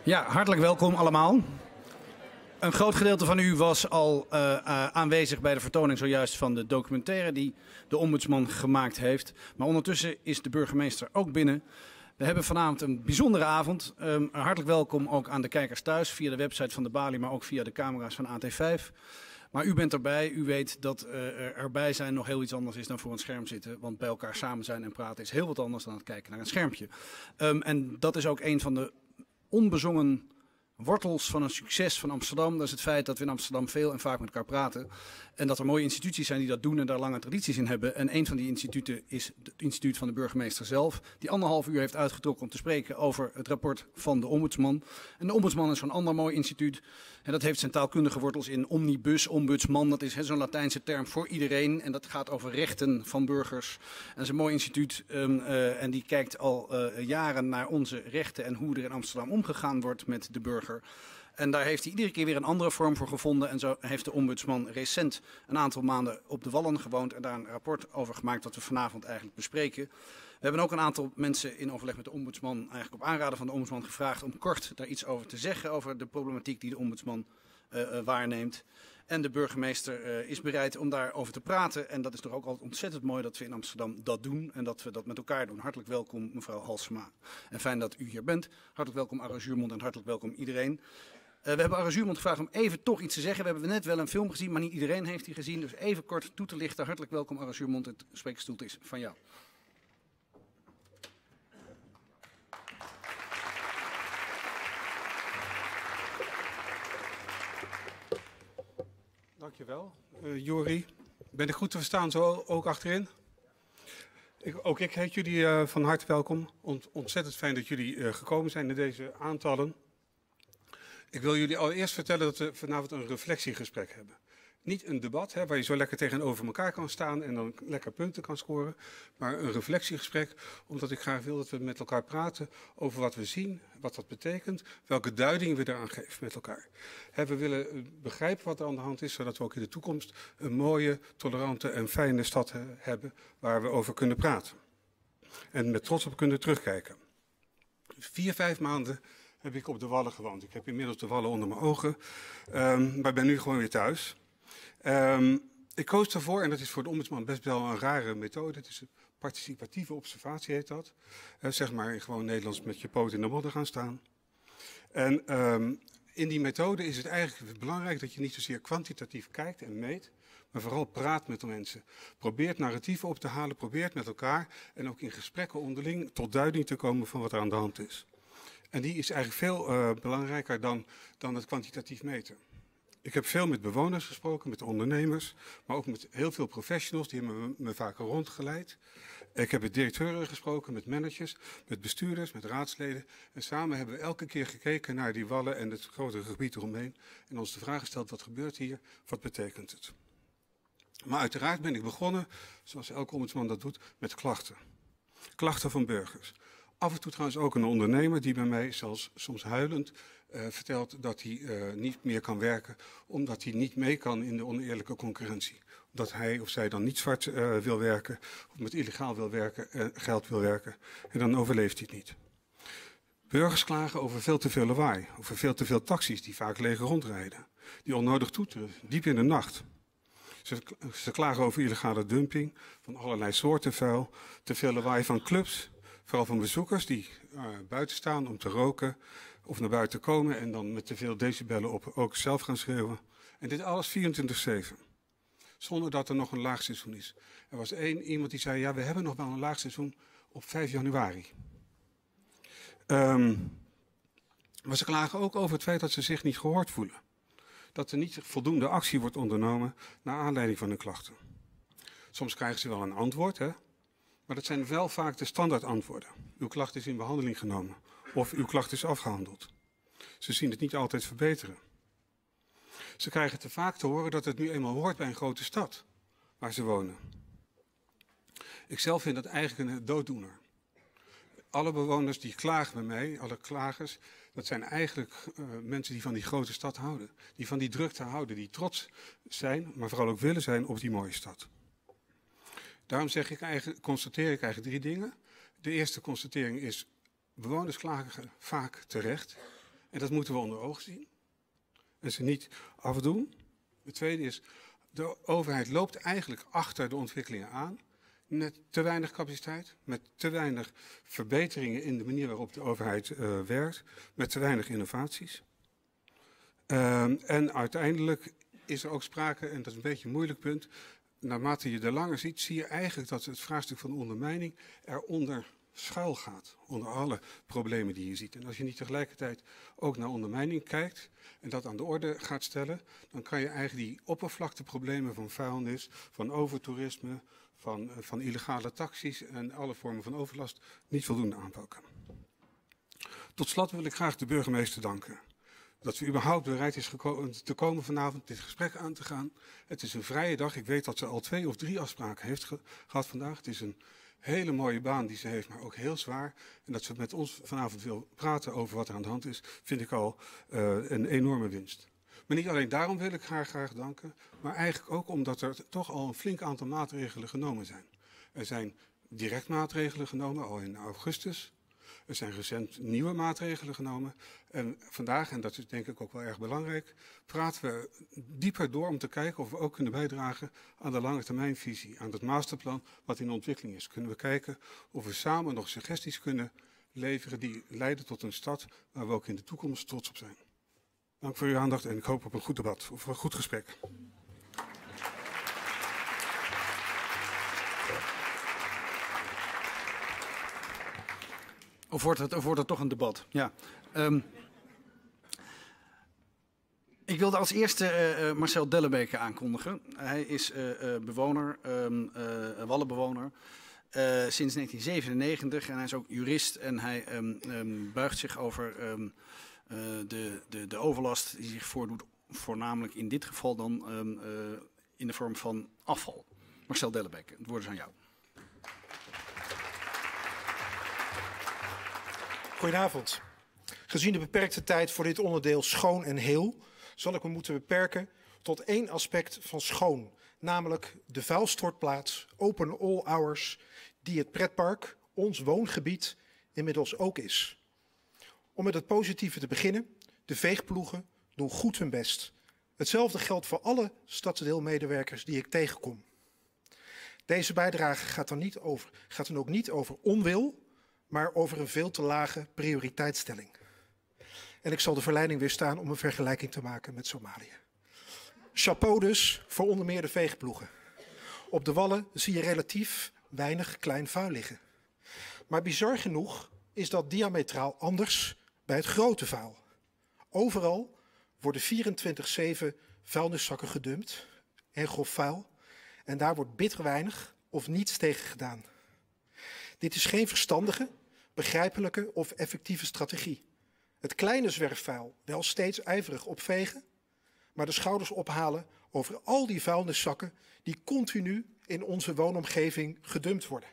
Ja, hartelijk welkom allemaal. Een groot gedeelte van u was al aanwezig bij de vertoning zojuist van de documentaire die de ombudsman gemaakt heeft. Maar ondertussen is de burgemeester ook binnen. We hebben vanavond een bijzondere avond. Hartelijk welkom ook aan de kijkers thuis via de website van de Balie, maar ook via de camera's van AT5. Maar u bent erbij, u weet dat erbij zijn nog heel iets anders is dan voor een scherm zitten. Want bij elkaar samen zijn en praten is heel wat anders dan het kijken naar een schermpje. En dat is ook een van de onbezongen wortels van een succes van Amsterdam. Dat is het feit dat we in Amsterdam veel en vaak met elkaar praten. En dat er mooie instituties zijn die dat doen en daar lange tradities in hebben. En een van die instituten is het instituut van de burgemeester zelf. Die 1,5 uur heeft uitgetrokken om te spreken over het rapport van de ombudsman. En de ombudsman is zo'n ander mooi instituut. En dat heeft zijn taalkundige wortels in omnibus, ombudsman. Dat is zo'n Latijnse term voor iedereen. En dat gaat over rechten van burgers. En dat is een mooi instituut. En die kijkt al jaren naar onze rechten en hoe er in Amsterdam omgegaan wordt met de burger. En daar heeft hij iedere keer weer een andere vorm voor gevonden. En zo heeft de ombudsman recent een aantal maanden op de Wallen gewoond en daar een rapport over gemaakt dat we vanavond eigenlijk bespreken. We hebben ook een aantal mensen in overleg met de ombudsman, eigenlijk op aanraden van de ombudsman, gevraagd om kort daar iets over te zeggen, over de problematiek die de ombudsman waarneemt. En de burgemeester is bereid om daarover te praten. En dat is toch ook altijd ontzettend mooi dat we in Amsterdam dat doen. En dat we dat met elkaar doen. Hartelijk welkom mevrouw Halsema. En fijn dat u hier bent. Hartelijk welkom Arre Zuurmond en hartelijk welkom iedereen. We hebben Arre Zuurmond gevraagd om even toch iets te zeggen. We hebben net wel een film gezien, maar niet iedereen heeft die gezien. Dus even kort toe te lichten. Hartelijk welkom Arre Zuurmond. Het spreekstoel is van jou. Dankjewel. Jori, ben ik goed te verstaan zo ook achterin? Ook ik heet jullie van harte welkom. Ontzettend fijn dat jullie gekomen zijn in deze aantallen. Ik wil jullie allereerst vertellen dat we vanavond een reflectiegesprek hebben. Niet een debat waar je zo lekker tegenover elkaar kan staan en dan lekker punten kan scoren. Maar een reflectiegesprek omdat ik graag wil dat we met elkaar praten over wat we zien, wat dat betekent, welke duiding we eraan geven met elkaar. We willen begrijpen wat er aan de hand is, zodat we ook in de toekomst een mooie, tolerante en fijne stad hebben waar we over kunnen praten. En met trots op kunnen terugkijken. 4-5 maanden heb ik op de Wallen gewoond. Ik heb inmiddels de Wallen onder mijn ogen, maar ben nu gewoon weer thuis. Ik koos ervoor, en dat is voor de ombudsman best wel een rare methode. Het is een participatieve observatie, heet dat. Zeg maar in gewoon Nederlands met je poot in de modder gaan staan. En in die methode is het eigenlijk belangrijk dat je niet zozeer kwantitatief kijkt en meet, maar vooral praat met de mensen. Probeert narratieven op te halen, probeert met elkaar en ook in gesprekken onderling tot duiding te komen van wat er aan de hand is. En die is eigenlijk veel belangrijker dan het kwantitatief meten. Ik heb veel met bewoners gesproken, met ondernemers, maar ook met heel veel professionals, die hebben me vaker rondgeleid. Ik heb met directeuren gesproken, met managers, met bestuurders, met raadsleden. En samen hebben we elke keer gekeken naar die Wallen en het grotere gebied eromheen. En ons de vraag gesteld, wat gebeurt hier, wat betekent het? Maar uiteraard ben ik begonnen, zoals elke ombudsman dat doet, met klachten. Klachten van burgers. Af en toe trouwens ook een ondernemer die bij mij, zelfs soms huilend, vertelt dat hij niet meer kan werken omdat hij niet mee kan in de oneerlijke concurrentie. Dat hij of zij dan niet zwart wil werken of met illegaal wil werken, geld wil werken en dan overleeft hij het niet. Burgers klagen over veel te veel lawaai, over veel te veel taxis die vaak leeg rondrijden, die onnodig toeteren, diep in de nacht. Ze klagen over illegale dumping van allerlei soorten vuil, te veel lawaai van clubs, vooral van bezoekers die buiten staan om te roken of naar buiten komen en dan met te veel decibellen op ook zelf gaan schreeuwen. En dit alles 24/7. Zonder dat er nog een laagseizoen is. Er was iemand die zei, ja, we hebben nog wel een laagseizoen op 5 januari. Maar ze klagen ook over het feit dat ze zich niet gehoord voelen. Dat er niet voldoende actie wordt ondernomen naar aanleiding van hun klachten. Soms krijgen ze wel een antwoord, maar dat zijn wel vaak de standaard antwoorden. Uw klacht is in behandeling genomen of uw klacht is afgehandeld. Ze zien het niet altijd verbeteren. Ze krijgen te vaak te horen dat het nu eenmaal hoort bij een grote stad waar ze wonen. Ik zelf vind dat eigenlijk een dooddoener. Alle bewoners die klagen bij mij, alle klagers, dat zijn eigenlijk mensen die van die grote stad houden. Die van die drukte houden, die trots zijn, maar vooral ook willen zijn op die mooie stad. Daarom constateer ik eigenlijk 3 dingen. De eerste constatering is, bewoners klagen vaak terecht. En dat moeten we onder ogen zien. En ze niet afdoen. Het tweede is, de overheid loopt eigenlijk achter de ontwikkelingen aan. Met te weinig capaciteit, met te weinig verbeteringen in de manier waarop de overheid werkt, met te weinig innovaties. En uiteindelijk is er ook sprake, en dat is een beetje een moeilijk punt, naarmate je er langer ziet, zie je eigenlijk dat het vraagstuk van ondermijning eronder schuil gaat. Onder alle problemen die je ziet. En als je niet tegelijkertijd ook naar ondermijning kijkt en dat aan de orde gaat stellen, dan kan je eigenlijk die oppervlakteproblemen van vuilnis, van overtoerisme, van illegale taxis en alle vormen van overlast niet voldoende aanpakken. Tot slot wil ik graag de burgemeester danken. Dat ze überhaupt bereid is te komen vanavond dit gesprek aan te gaan. Het is een vrije dag. Ik weet dat ze al 2 of 3 afspraken heeft gehad vandaag. Het is een hele mooie baan die ze heeft, maar ook heel zwaar. En dat ze met ons vanavond wil praten over wat er aan de hand is, vind ik al een enorme winst. Maar niet alleen daarom wil ik haar graag danken, maar eigenlijk ook omdat er toch al een flink aantal maatregelen genomen zijn. Er zijn direct maatregelen genomen, al in augustus. Er zijn recent nieuwe maatregelen genomen. En vandaag, en dat is denk ik ook wel erg belangrijk, praten we dieper door om te kijken of we ook kunnen bijdragen aan de langetermijnvisie, aan het masterplan wat in ontwikkeling is. Kunnen we kijken of we samen nog suggesties kunnen leveren die leiden tot een stad waar we ook in de toekomst trots op zijn. Dank voor uw aandacht en ik hoop op een goed debat, of een goed gesprek. Of wordt het toch een debat? Ja. Ik wilde als eerste Marcel Dellebeke aankondigen. Hij is bewoner, wallenbewoner, sinds 1997 en hij is ook jurist en hij buigt zich over de overlast die zich voordoet, voornamelijk in dit geval dan in de vorm van afval. Marcel Dellebeke, het woord is aan jou. Goedenavond. Gezien de beperkte tijd voor dit onderdeel schoon en heel, zal ik me moeten beperken tot 1 aspect van schoon, namelijk de vuilstortplaats Open All Hours, die het pretpark, ons woongebied, inmiddels ook is. Om met het positieve te beginnen, de veegploegen doen goed hun best. Hetzelfde geldt voor alle stadsdeelmedewerkers die ik tegenkom. Deze bijdrage gaat dan ook niet over onwil, maar over een veel te lage prioriteitsstelling. En ik zal de verleiding weerstaan om een vergelijking te maken met Somalië. Chapeau dus voor onder meer de veegploegen. Op de wallen zie je relatief weinig klein vuil liggen. Maar bizar genoeg is dat diametraal anders bij het grote vuil. Overal worden 24/7 vuilniszakken gedumpt en grof vuil. En daar wordt bitter weinig of niets tegen gedaan. Dit is geen verstandige, begrijpelijke of effectieve strategie. Het kleine zwerfvuil wel steeds ijverig opvegen, maar de schouders ophalen over al die vuilniszakken die continu in onze woonomgeving gedumpt worden.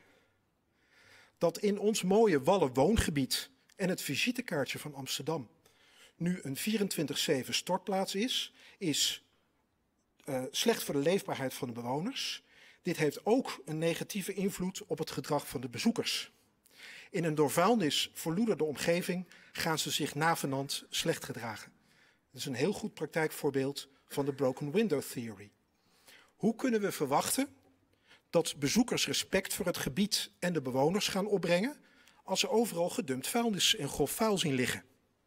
Dat in ons mooie Wallen woongebied en het visitekaartje van Amsterdam nu een 24/7 stortplaats is slecht voor de leefbaarheid van de bewoners. Dit heeft ook een negatieve invloed op het gedrag van de bezoekers. In een door vuilnis verloederde omgeving gaan ze zich navenant slecht gedragen. Dat is een heel goed praktijkvoorbeeld van de broken window theory. Hoe kunnen we verwachten dat bezoekers respect voor het gebied en de bewoners gaan opbrengen als ze overal gedumpt vuilnis en grof vuil zien liggen?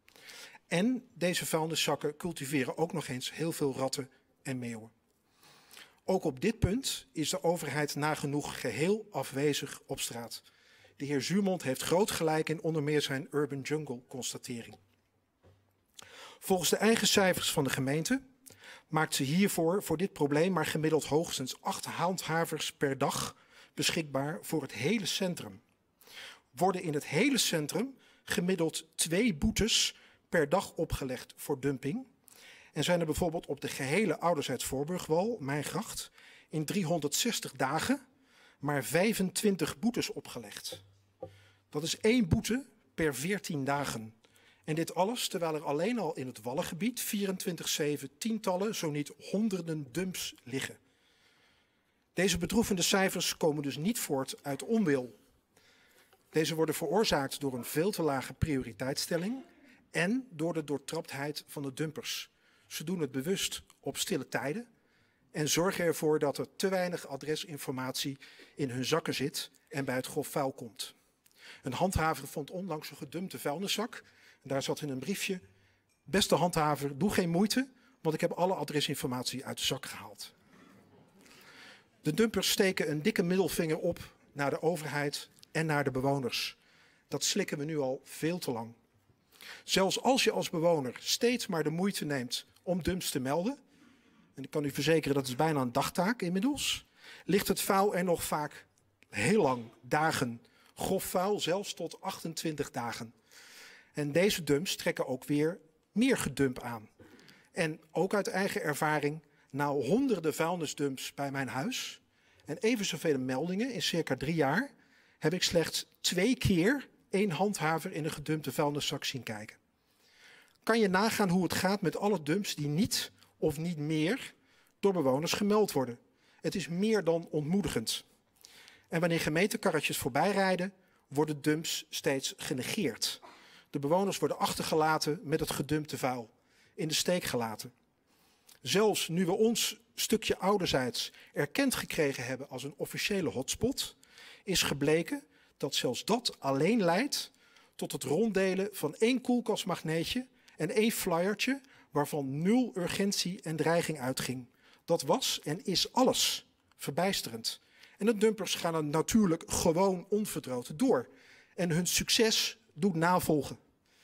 En deze vuilniszakken cultiveren ook nog eens heel veel ratten en meeuwen. Ook op dit punt is de overheid nagenoeg geheel afwezig op straat. De heer Zuurmond heeft groot gelijk in onder meer zijn urban jungle constatering. Volgens de eigen cijfers van de gemeente maakt ze hiervoor voor dit probleem maar gemiddeld hoogstens 8 handhavers per dag beschikbaar voor het hele centrum. Worden in het hele centrum gemiddeld 2 boetes per dag opgelegd voor dumping. En zijn er bijvoorbeeld op de gehele Ouderzijds Voorburgwal, Mijngracht, in 360 dagen maar 25 boetes opgelegd. Dat is 1 boete per 14 dagen. En dit alles terwijl er alleen al in het Wallengebied 24/7 tientallen, zo niet honderden dumps liggen. Deze bedroevende cijfers komen dus niet voort uit onwil. Deze worden veroorzaakt door een veel te lage prioriteitsstelling en door de doortraptheid van de dumpers. Ze doen het bewust op stille tijden en zorgen ervoor dat er te weinig adresinformatie in hun zakken zit en bij het grof vuil komt. Een handhaver vond onlangs een gedumpte vuilniszak. En daar zat in een briefje: beste handhaver, doe geen moeite, want ik heb alle adresinformatie uit de zak gehaald. De dumpers steken een dikke middelvinger op naar de overheid en naar de bewoners. Dat slikken we nu al veel te lang. Zelfs als je als bewoner steeds maar de moeite neemt om dumps te melden, en ik kan u verzekeren dat is bijna een dagtaak inmiddels, ligt het vuil er nog vaak heel lang, dagen. Grof vuil zelfs tot 28 dagen. En deze dumps trekken ook weer meer gedump aan. En ook uit eigen ervaring, na honderden vuilnisdumps bij mijn huis en even zoveel meldingen in circa 3 jaar, heb ik slechts 2 keer 1 handhaver in een gedumpte vuilniszak zien kijken. Kan je nagaan hoe het gaat met alle dumps die niet of niet meer door bewoners gemeld worden? Het is meer dan ontmoedigend. En wanneer gemeentekarretjes voorbij rijden, worden dumps steeds genegeerd. De bewoners worden achtergelaten met het gedumpte vuil, in de steek gelaten. Zelfs nu we ons stukje ouderzijds erkend gekregen hebben als een officiële hotspot, is gebleken dat zelfs dat alleen leidt tot het ronddelen van 1 koelkastmagneetje en 1 flyertje waarvan 0 urgentie en dreiging uitging. Dat was en is alles verbijsterend. En de dumpers gaan er natuurlijk gewoon onverdroten door. En hun succes doet navolgen.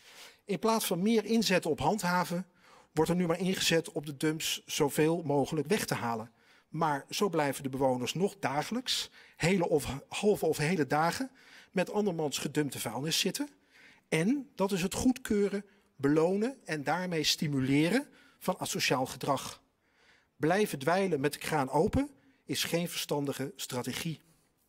In plaats van meer inzetten op handhaven, wordt er nu maar ingezet op de dumps zoveel mogelijk weg te halen. Maar zo blijven de bewoners nog dagelijks, hele of halve of hele dagen, met andermans gedumpte vuilnis zitten. En dat is het goedkeuren, belonen en daarmee stimuleren van asociaal gedrag. Blijven dweilen met de kraan open is geen verstandige strategie.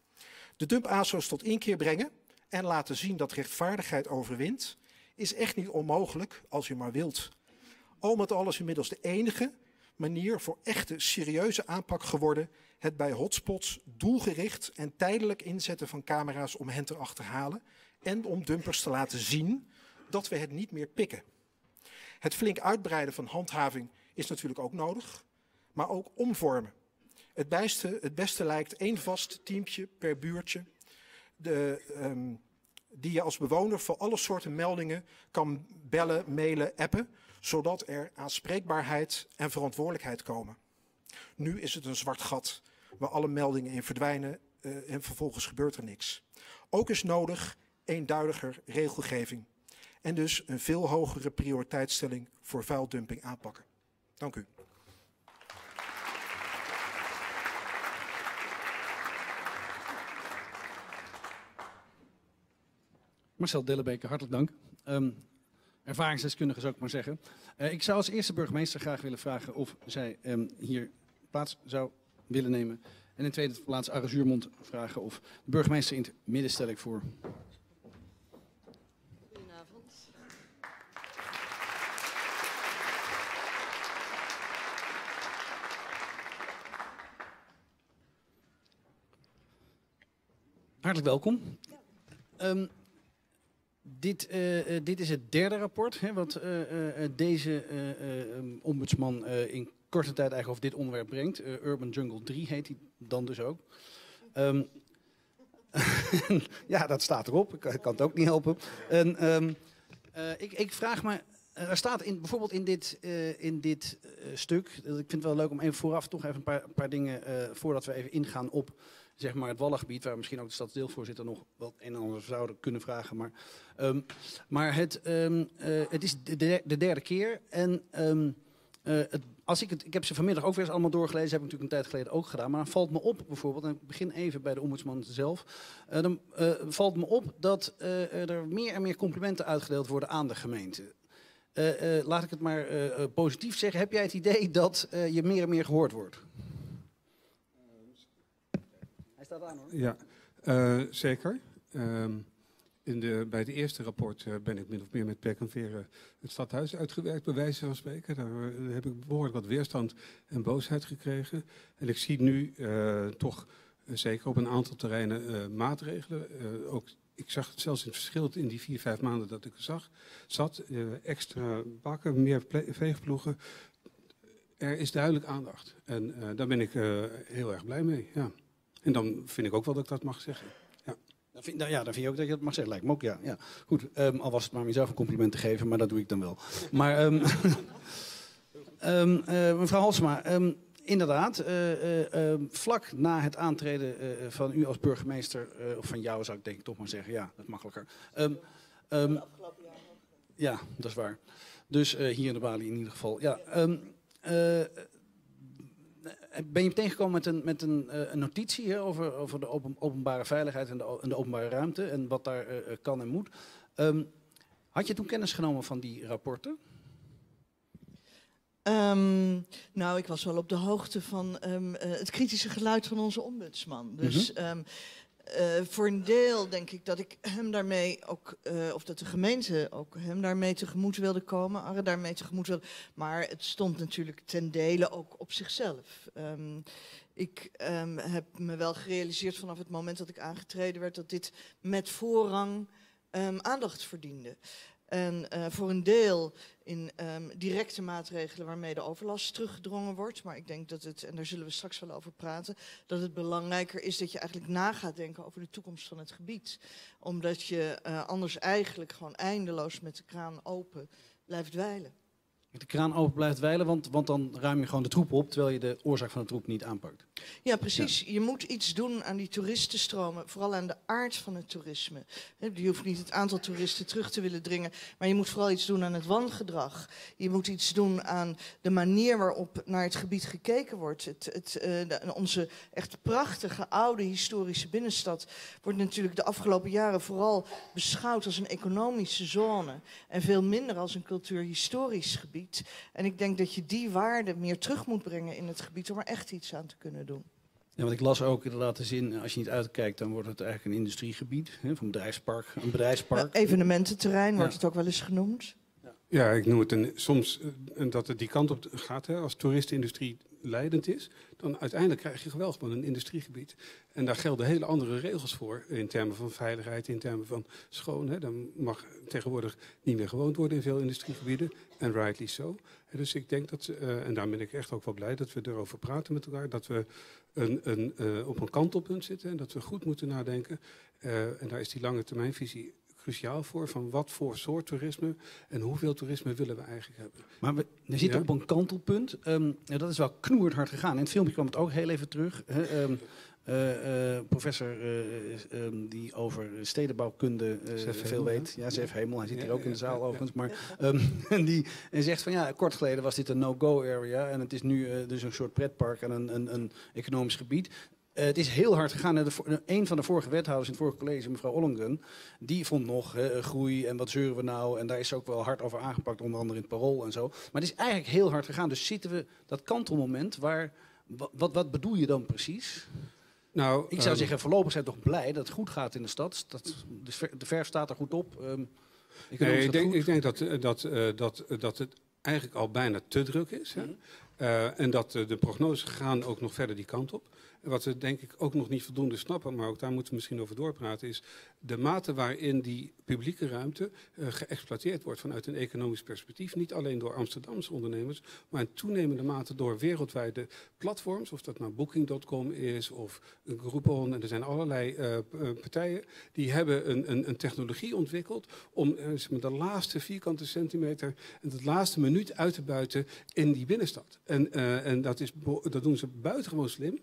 De dump-ASO's tot inkeer brengen en laten zien dat rechtvaardigheid overwint, is echt niet onmogelijk als je maar wilt. Al met al is inmiddels de enige manier voor echte serieuze aanpak geworden het bij hotspots doelgericht en tijdelijk inzetten van camera's om hen te achterhalen en om dumpers te laten zien dat we het niet meer pikken. Het flink uitbreiden van handhaving is natuurlijk ook nodig, maar ook omvormen. Het beste lijkt 1 vast teampje per buurtje, die je als bewoner voor alle soorten meldingen kan bellen, mailen, appen, zodat er aanspreekbaarheid en verantwoordelijkheid komen. Nu is het een zwart gat waar alle meldingen in verdwijnen en vervolgens gebeurt er niks. Ook is nodig eenduidiger regelgeving en dus een veel hogere prioriteitsstelling voor vuildumping aanpakken. Dank u. Marcel Dellebeeke, hartelijk dank. Ervaringsdeskundige zou ik maar zeggen. Ik zou als eerste burgemeester graag willen vragen of zij hier plaats zou willen nemen. En in tweede plaats Arre Zuurmond vragen of de burgemeester in het midden stel ik voor. Goedenavond. Hartelijk welkom. Dit is het derde rapport wat deze ombudsman in korte tijd eigenlijk over dit onderwerp brengt. Urban Jungle 3 heet hij dan dus ook. Ja, dat staat erop. Ik kan het ook niet helpen. Ik vraag me, er staat bijvoorbeeld in dit stuk, ik vind het wel leuk om even vooraf toch even een paar dingen, voordat we even ingaan op zeg maar het Wallengebied, waar misschien ook de stadsdeelvoorzitter nog wat een en ander zouden kunnen vragen. Maar het is de derde keer. En ik heb ze vanmiddag ook weer eens allemaal doorgelezen, heb ik natuurlijk een tijd geleden ook gedaan. Maar dan valt me op bijvoorbeeld, en ik begin even bij de ombudsman zelf. Dan valt me op dat er meer en meer complimenten uitgedeeld worden aan de gemeente. Laat ik het maar positief zeggen. Heb jij het idee dat je meer en meer gehoord wordt? Hij staat aan hoor. Ja, zeker. Bij het eerste rapport ben ik min of meer met pek en veren het stadhuis uitgewerkt, bij wijze van spreken. Daar heb ik behoorlijk wat weerstand en boosheid gekregen. En ik zie nu toch zeker op een aantal terreinen maatregelen, ook ik zag het zelfs in het verschil in die 4-5 maanden dat ik er zat. Extra bakken, meer veegploegen. Er is duidelijk aandacht. En daar ben ik heel erg blij mee. Ja. En dan vind ik ook wel dat ik dat mag zeggen. Ja. Dan vind je ook dat je dat mag zeggen. Lijkt me ook, ja. Goed, al was het maar om jezelf een compliment te geven, maar dat doe ik dan wel. Maar mevrouw Halsema, inderdaad, vlak na het aantreden van u als burgemeester, of van jou zou ik denk ik toch maar zeggen, ja, dat is makkelijker. Ja, dat is waar. Dus hier in de Bali in ieder geval. Ja, ben je tegengekomen met een notitie hè, over de openbare veiligheid en de openbare ruimte en wat daar kan en moet? Had je toen kennis genomen van die rapporten? Nou, ik was wel op de hoogte van het kritische geluid van onze ombudsman. Dus voor een deel denk ik dat ik hem daarmee ook, of dat de gemeente ook hem daarmee tegemoet wilde komen, Arre daarmee tegemoet wilde. Maar het stond natuurlijk ten dele ook op zichzelf. Ik heb me wel gerealiseerd vanaf het moment dat ik aangetreden werd dat dit met voorrang aandacht verdiende. En voor een deel in directe maatregelen waarmee de overlast teruggedrongen wordt. Maar ik denk dat het, en daar zullen we straks wel over praten, dat het belangrijker is dat je eigenlijk na gaat denken over de toekomst van het gebied. Omdat je anders eigenlijk gewoon eindeloos met de kraan open blijft dweilen. Met de kraan open blijft dweilen, want dan ruim je gewoon de troep op, terwijl je de oorzaak van de troep niet aanpakt. Ja, precies. Ja. Je moet iets doen aan die toeristenstromen, vooral aan de aard van het toerisme. Je hoeft niet het aantal toeristen terug te willen dringen, maar je moet vooral iets doen aan het wangedrag. Je moet iets doen aan de manier waarop naar het gebied gekeken wordt. Onze echt prachtige, oude, historische binnenstad wordt natuurlijk de afgelopen jaren vooral beschouwd als een economische zone en veel minder als een cultuurhistorisch gebied. En ik denk dat je die waarde meer terug moet brengen in het gebied om er echt iets aan te kunnen doen. Ja, want ik las ook inderdaad de zin, als je niet uitkijkt, dan wordt het eigenlijk een industriegebied, hè, een bedrijfspark. Evenemententerrein wordt het ook wel eens genoemd. Ja, ik noem het soms dat het die kant op gaat, hè, als toeristenindustrie leidend is, dan uiteindelijk krijg je wel gewoon een industriegebied. En daar gelden hele andere regels voor in termen van veiligheid, in termen van schoon. Hè. Dan mag tegenwoordig niet meer gewoond worden in veel industriegebieden. En rightly so. Dus ik denk dat, en daar ben ik echt ook wel blij dat we erover praten met elkaar, dat we op een kantelpunt zitten en dat we goed moeten nadenken. En daar is die lange termijnvisie cruciaal voor, van wat voor soort toerisme en hoeveel toerisme willen we eigenlijk hebben. Maar we zitten op een kantelpunt. Dat is wel knoerd hard gegaan. In het filmpje kwam het ook heel even terug. Professor die over stedenbouwkunde veel weet. Ja, Zef Hemel, hij zit hier ook in de zaal overigens. Maar die zegt van ja, kort geleden was dit een no-go area en het is nu dus een soort pretpark en een economisch gebied. Het is heel hard gegaan. Een van de vorige wethouders in het vorige college, mevrouw Ollongren, die vond nog groei en wat zeuren we nou. En daar is ook wel hard over aangepakt, onder andere in het Parool en zo. Maar het is eigenlijk heel hard gegaan. Dus zitten we dat kantelmoment waar... Wat bedoel je dan precies? Nou, ik zou zeggen, voorlopig zijn we toch blij dat het goed gaat in de stad. De verf staat er goed op. Ik denk dat het eigenlijk al bijna te druk is. Hè? En dat de prognoses gaan ook nog verder die kant op. En wat we denk ik ook nog niet voldoende snappen, maar ook daar moeten we misschien over doorpraten, is de mate waarin die publieke ruimte geëxploiteerd wordt vanuit een economisch perspectief. Niet alleen door Amsterdamse ondernemers, maar in toenemende mate door wereldwijde platforms. Of dat nou Booking.com is of Groupon. En er zijn allerlei partijen die hebben een technologie ontwikkeld om de laatste vierkante centimeter en de laatste minuut uit te buiten in die binnenstad. En dat doen ze buitengewoon slim.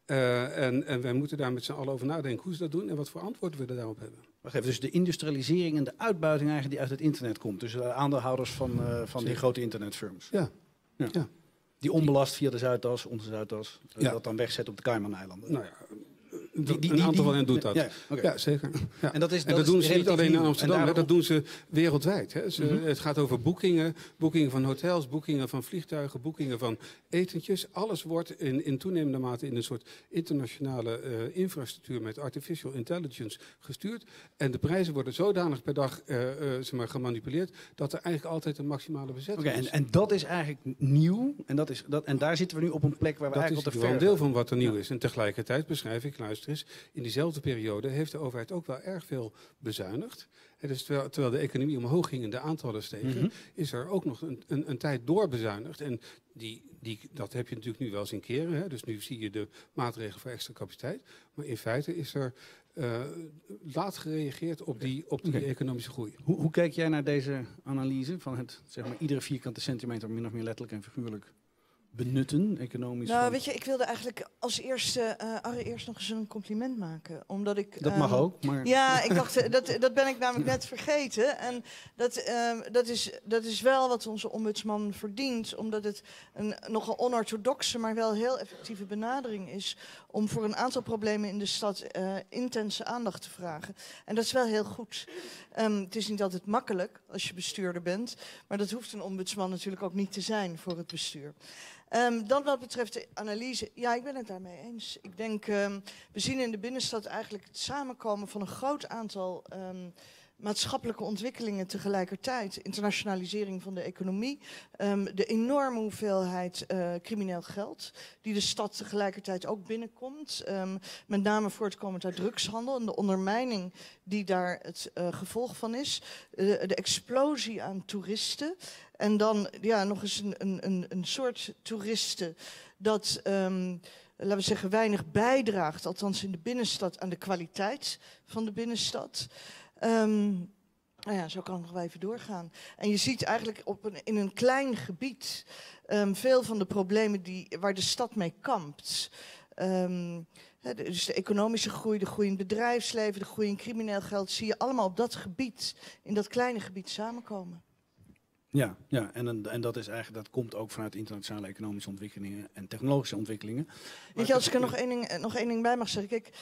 En wij moeten daar met z'n allen over nadenken hoe ze dat doen en wat voor antwoorden we daarop hebben. Wacht even, dus de industrialisering en de uitbuiting eigenlijk die uit het internet komt. Dus de aandeelhouders van die grote internetfirms. Ja. Die onbelast via de Zuidas, onze Zuidas, dat dan wegzet op de Cayman-eilanden. Nou ja, een aantal van hen doet dat. Ja, zeker. Ja. En dat doen ze niet alleen in Amsterdam, dat doen ze wereldwijd. Hè. Het gaat over boekingen van hotels, boekingen van vliegtuigen, boekingen van etentjes. Alles wordt in toenemende mate in een soort internationale infrastructuur met artificial intelligence gestuurd. En de prijzen worden zodanig per dag gemanipuleerd dat er eigenlijk altijd een maximale bezetting is. En dat is eigenlijk nieuw. En daar zitten we nu op een plek waar we eigenlijk op de ver. Dat is wel een deel van wat er nieuw is. En tegelijkertijd beschrijf ik, luister, grootste is. In diezelfde periode heeft de overheid ook wel erg veel bezuinigd. En dus terwijl de economie omhoog ging en de aantallen stegen, is er ook nog een tijd doorbezuinigd. En dat heb je natuurlijk nu wel eens in keren. Hè? Dus nu zie je de maatregelen voor extra capaciteit. Maar in feite is er laat gereageerd op die economische groei. Hoe kijk jij naar deze analyse van het, zeg maar, iedere vierkante centimeter min of meer letterlijk en figuurlijk benutten, economisch? Nou, weet je, ik wilde eigenlijk als eerste Arre eerst nog eens een compliment maken. Omdat ik, Dat mag ook, maar... Ja, ik dacht, dat ben ik namelijk net vergeten. En dat is wel wat onze ombudsman verdient. Omdat het een nogal onorthodoxe, maar wel heel effectieve benadering is om voor een aantal problemen in de stad intense aandacht te vragen. En dat is wel heel goed. Het is niet altijd makkelijk als je bestuurder bent. Maar dat hoeft een ombudsman natuurlijk ook niet te zijn voor het bestuur. Dan wat betreft de analyse, ja, ik ben het daarmee eens. Ik denk, we zien in de binnenstad eigenlijk het samenkomen van een groot aantal maatschappelijke ontwikkelingen tegelijkertijd. Internationalisering van de economie, de enorme hoeveelheid crimineel geld die de stad tegelijkertijd ook binnenkomt. Met name voortkomend uit drugshandel en de ondermijning die daar het gevolg van is. De explosie aan toeristen. En dan nog eens een soort toeristen dat, laten we zeggen, weinig bijdraagt, althans in de binnenstad, aan de kwaliteit van de binnenstad. Zo kan ik nog wel even doorgaan. En je ziet eigenlijk in een klein gebied veel van de problemen waar de stad mee kampt. Dus de economische groei, de groei in het bedrijfsleven, de groei in crimineel geld, zie je allemaal op dat gebied, in dat kleine gebied samenkomen. Ja, en dat is eigenlijk, dat komt ook vanuit internationale economische ontwikkelingen en technologische ontwikkelingen. Weet je, als ik er nog één ding bij mag zeggen. Kijk,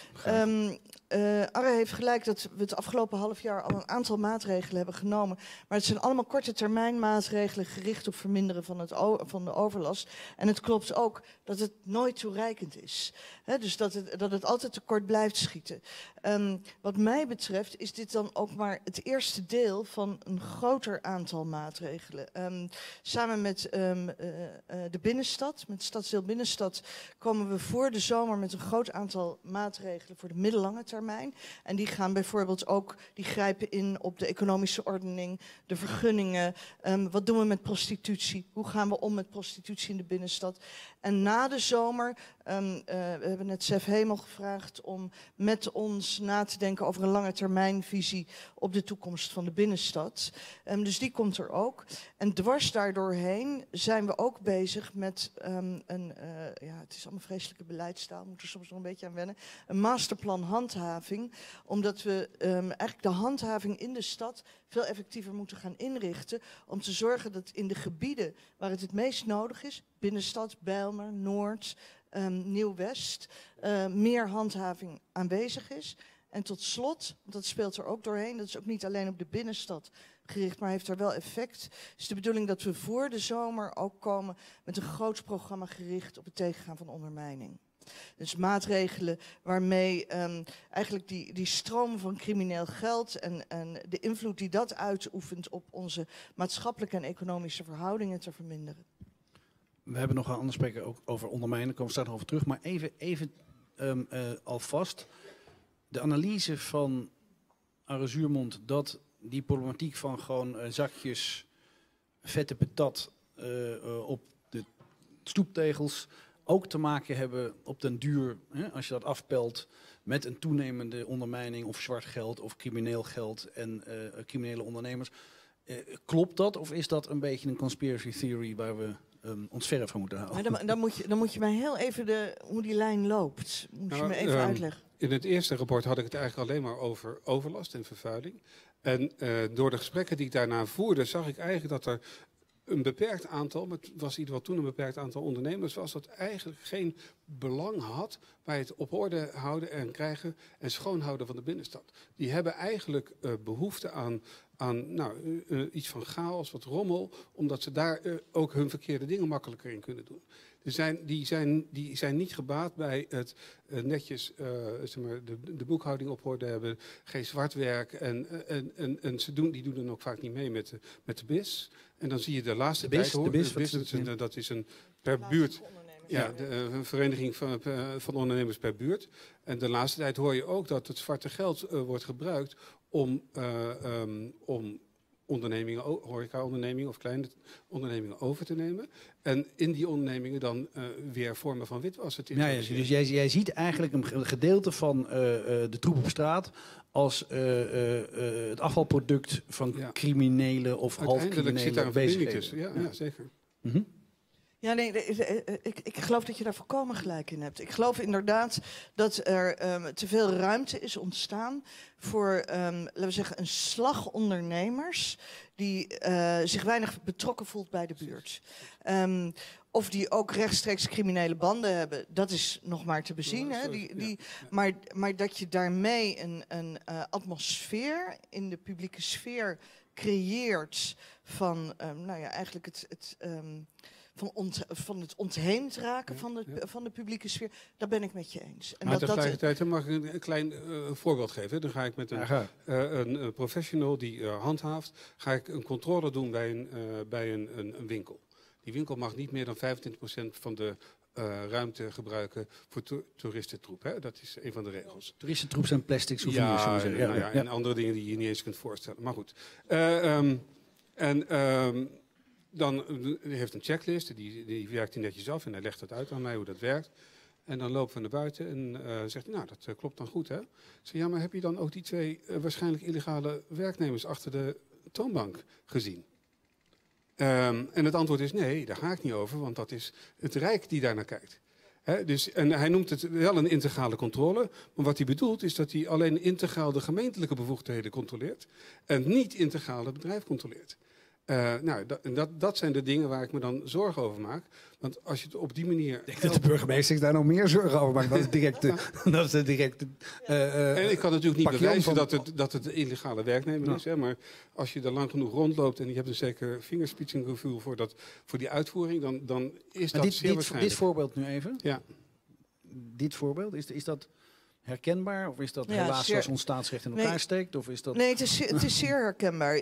Arre heeft gelijk dat we het afgelopen half jaar al een aantal maatregelen hebben genomen. Maar het zijn allemaal korte termijn maatregelen gericht op verminderen van de overlast. En het klopt ook dat het nooit toereikend is. Dus dat het altijd tekort blijft schieten. Wat mij betreft is dit dan ook maar het eerste deel van een groter aantal maatregelen. Samen met de binnenstad, met stadsdeel Binnenstad, komen we voor de zomer met een groot aantal maatregelen voor de middellange termijn. En die gaan bijvoorbeeld ook, die grijpen in op de economische ordening, de vergunningen. Wat doen we met prostitutie? Hoe gaan we om met prostitutie in de binnenstad? En na de zomer, we hebben net Sef Hemel gevraagd om met ons na te denken over een lange termijnvisie op de toekomst van de binnenstad. Dus die komt er ook. En dwars daardoorheen zijn we ook bezig met het is allemaal vreselijke beleidstaal, moeten er soms nog een beetje aan wennen. Een masterplan handhaving, omdat we eigenlijk de handhaving in de stad veel effectiever moeten gaan inrichten. Om te zorgen dat in de gebieden waar het meest nodig is, binnenstad, Bijlmer, Noord, Nieuw-West, meer handhaving aanwezig is. En tot slot, want dat speelt er ook doorheen, dat is ook niet alleen op de binnenstad gericht, maar heeft er wel effect. Het is de bedoeling dat we voor de zomer ook komen met een groot programma gericht op het tegengaan van ondermijning. Dus maatregelen waarmee eigenlijk die stroom van crimineel geld en de invloed die dat uitoefent op onze maatschappelijke en economische verhoudingen te verminderen. We hebben nog een ander spreken ook over ondermijnen, daar komen we straks nog over terug. Maar even alvast, de analyse van Arre Zuurmond dat die problematiek van gewoon zakjes vette patat op de stoeptegels ook te maken hebben op den duur, als je dat afpelt, met een toenemende ondermijning of zwart geld of crimineel geld en criminele ondernemers. Klopt dat of is dat een beetje een conspiracy theory waar we ons verre van moeten houden? Maar dan moet je mij heel even hoe die lijn loopt. Moet je me even uitleggen. In het eerste rapport had ik het eigenlijk alleen maar over overlast en vervuiling. En door de gesprekken die ik daarna voerde, zag ik eigenlijk dat er een beperkt aantal, maar het was wat toen een beperkt aantal ondernemers was, dat eigenlijk geen belang had bij het op orde houden en krijgen en schoonhouden van de binnenstad. Die hebben eigenlijk behoefte aan iets van chaos, wat rommel, omdat ze daar ook hun verkeerde dingen makkelijker in kunnen doen. Die zijn niet gebaat bij het netjes de boekhouding op orde hebben, geen zwartwerk en die doen dan ook vaak niet mee met de BIS. En dan zie je de laatste tijd, de BIS, dat is een per buurt. Ja, een vereniging van ondernemers per buurt. En de laatste tijd hoor je ook dat het zwarte geld wordt gebruikt om ondernemingen, horeca-ondernemingen of kleine ondernemingen over te nemen. En in die ondernemingen dan weer vormen van witwassen te introduceren. Dus jij ziet eigenlijk een gedeelte van de troep op straat als het afvalproduct van criminelen of halfcriminele bezigheden. Ja, zeker. Mm-hmm. Ja, nee, ik geloof dat je daar volkomen gelijk in hebt. Ik geloof inderdaad dat er te veel ruimte is ontstaan voor, laten we zeggen, een slag ondernemers die zich weinig betrokken voelt bij de buurt. Of die ook rechtstreeks criminele banden hebben, dat is nog maar te bezien. Hè? Maar dat je daarmee een atmosfeer in de publieke sfeer creëert van, eigenlijk van het ontheemd raken van de publieke sfeer, daar ben ik met je eens. En maar tegelijkertijd mag ik een klein voorbeeld geven. Dan ga ik met een professional die handhaaft, ga ik een controle doen bij een winkel. Die winkel mag niet meer dan 25% van de ruimte gebruiken voor toeristentroep. Hè? Dat is een van de regels. Toeristentroep zijn plastic souvenirs. En andere dingen die je niet eens kunt voorstellen. Maar goed. Dan heeft een checklist, die werkt hij netjes af en hij legt het uit aan mij hoe dat werkt. En dan lopen we naar buiten en zegt hij, nou, dat klopt dan goed, hè? Ik zeg, ja, maar heb je dan ook die 2 waarschijnlijk illegale werknemers achter de toonbank gezien? En het antwoord is nee, daar ga ik niet over, want dat is het Rijk die daar naar kijkt. En hij noemt het wel een integrale controle, maar wat hij bedoelt is dat hij alleen integraal de gemeentelijke bevoegdheden controleert en niet integraal het bedrijf controleert. Dat zijn de dingen waar ik me dan zorgen over maak. Want als je het op die manier... Ik denk dat de burgemeester zich daar nog meer zorgen over maakt. Dat is de directe... En ik kan natuurlijk niet bewijzen dat het een illegale werknemer is. Hè, maar als je er lang genoeg rondloopt en je hebt een zeker vingerspitsengevoel voor die uitvoering, dan is dat zeer waarschijnlijk. Dit voorbeeld nu even. Ja. Dit voorbeeld, is dat herkenbaar? Of is dat helaas zoals ons staatsrecht in elkaar steekt? Of is dat... Nee, het is zeer herkenbaar.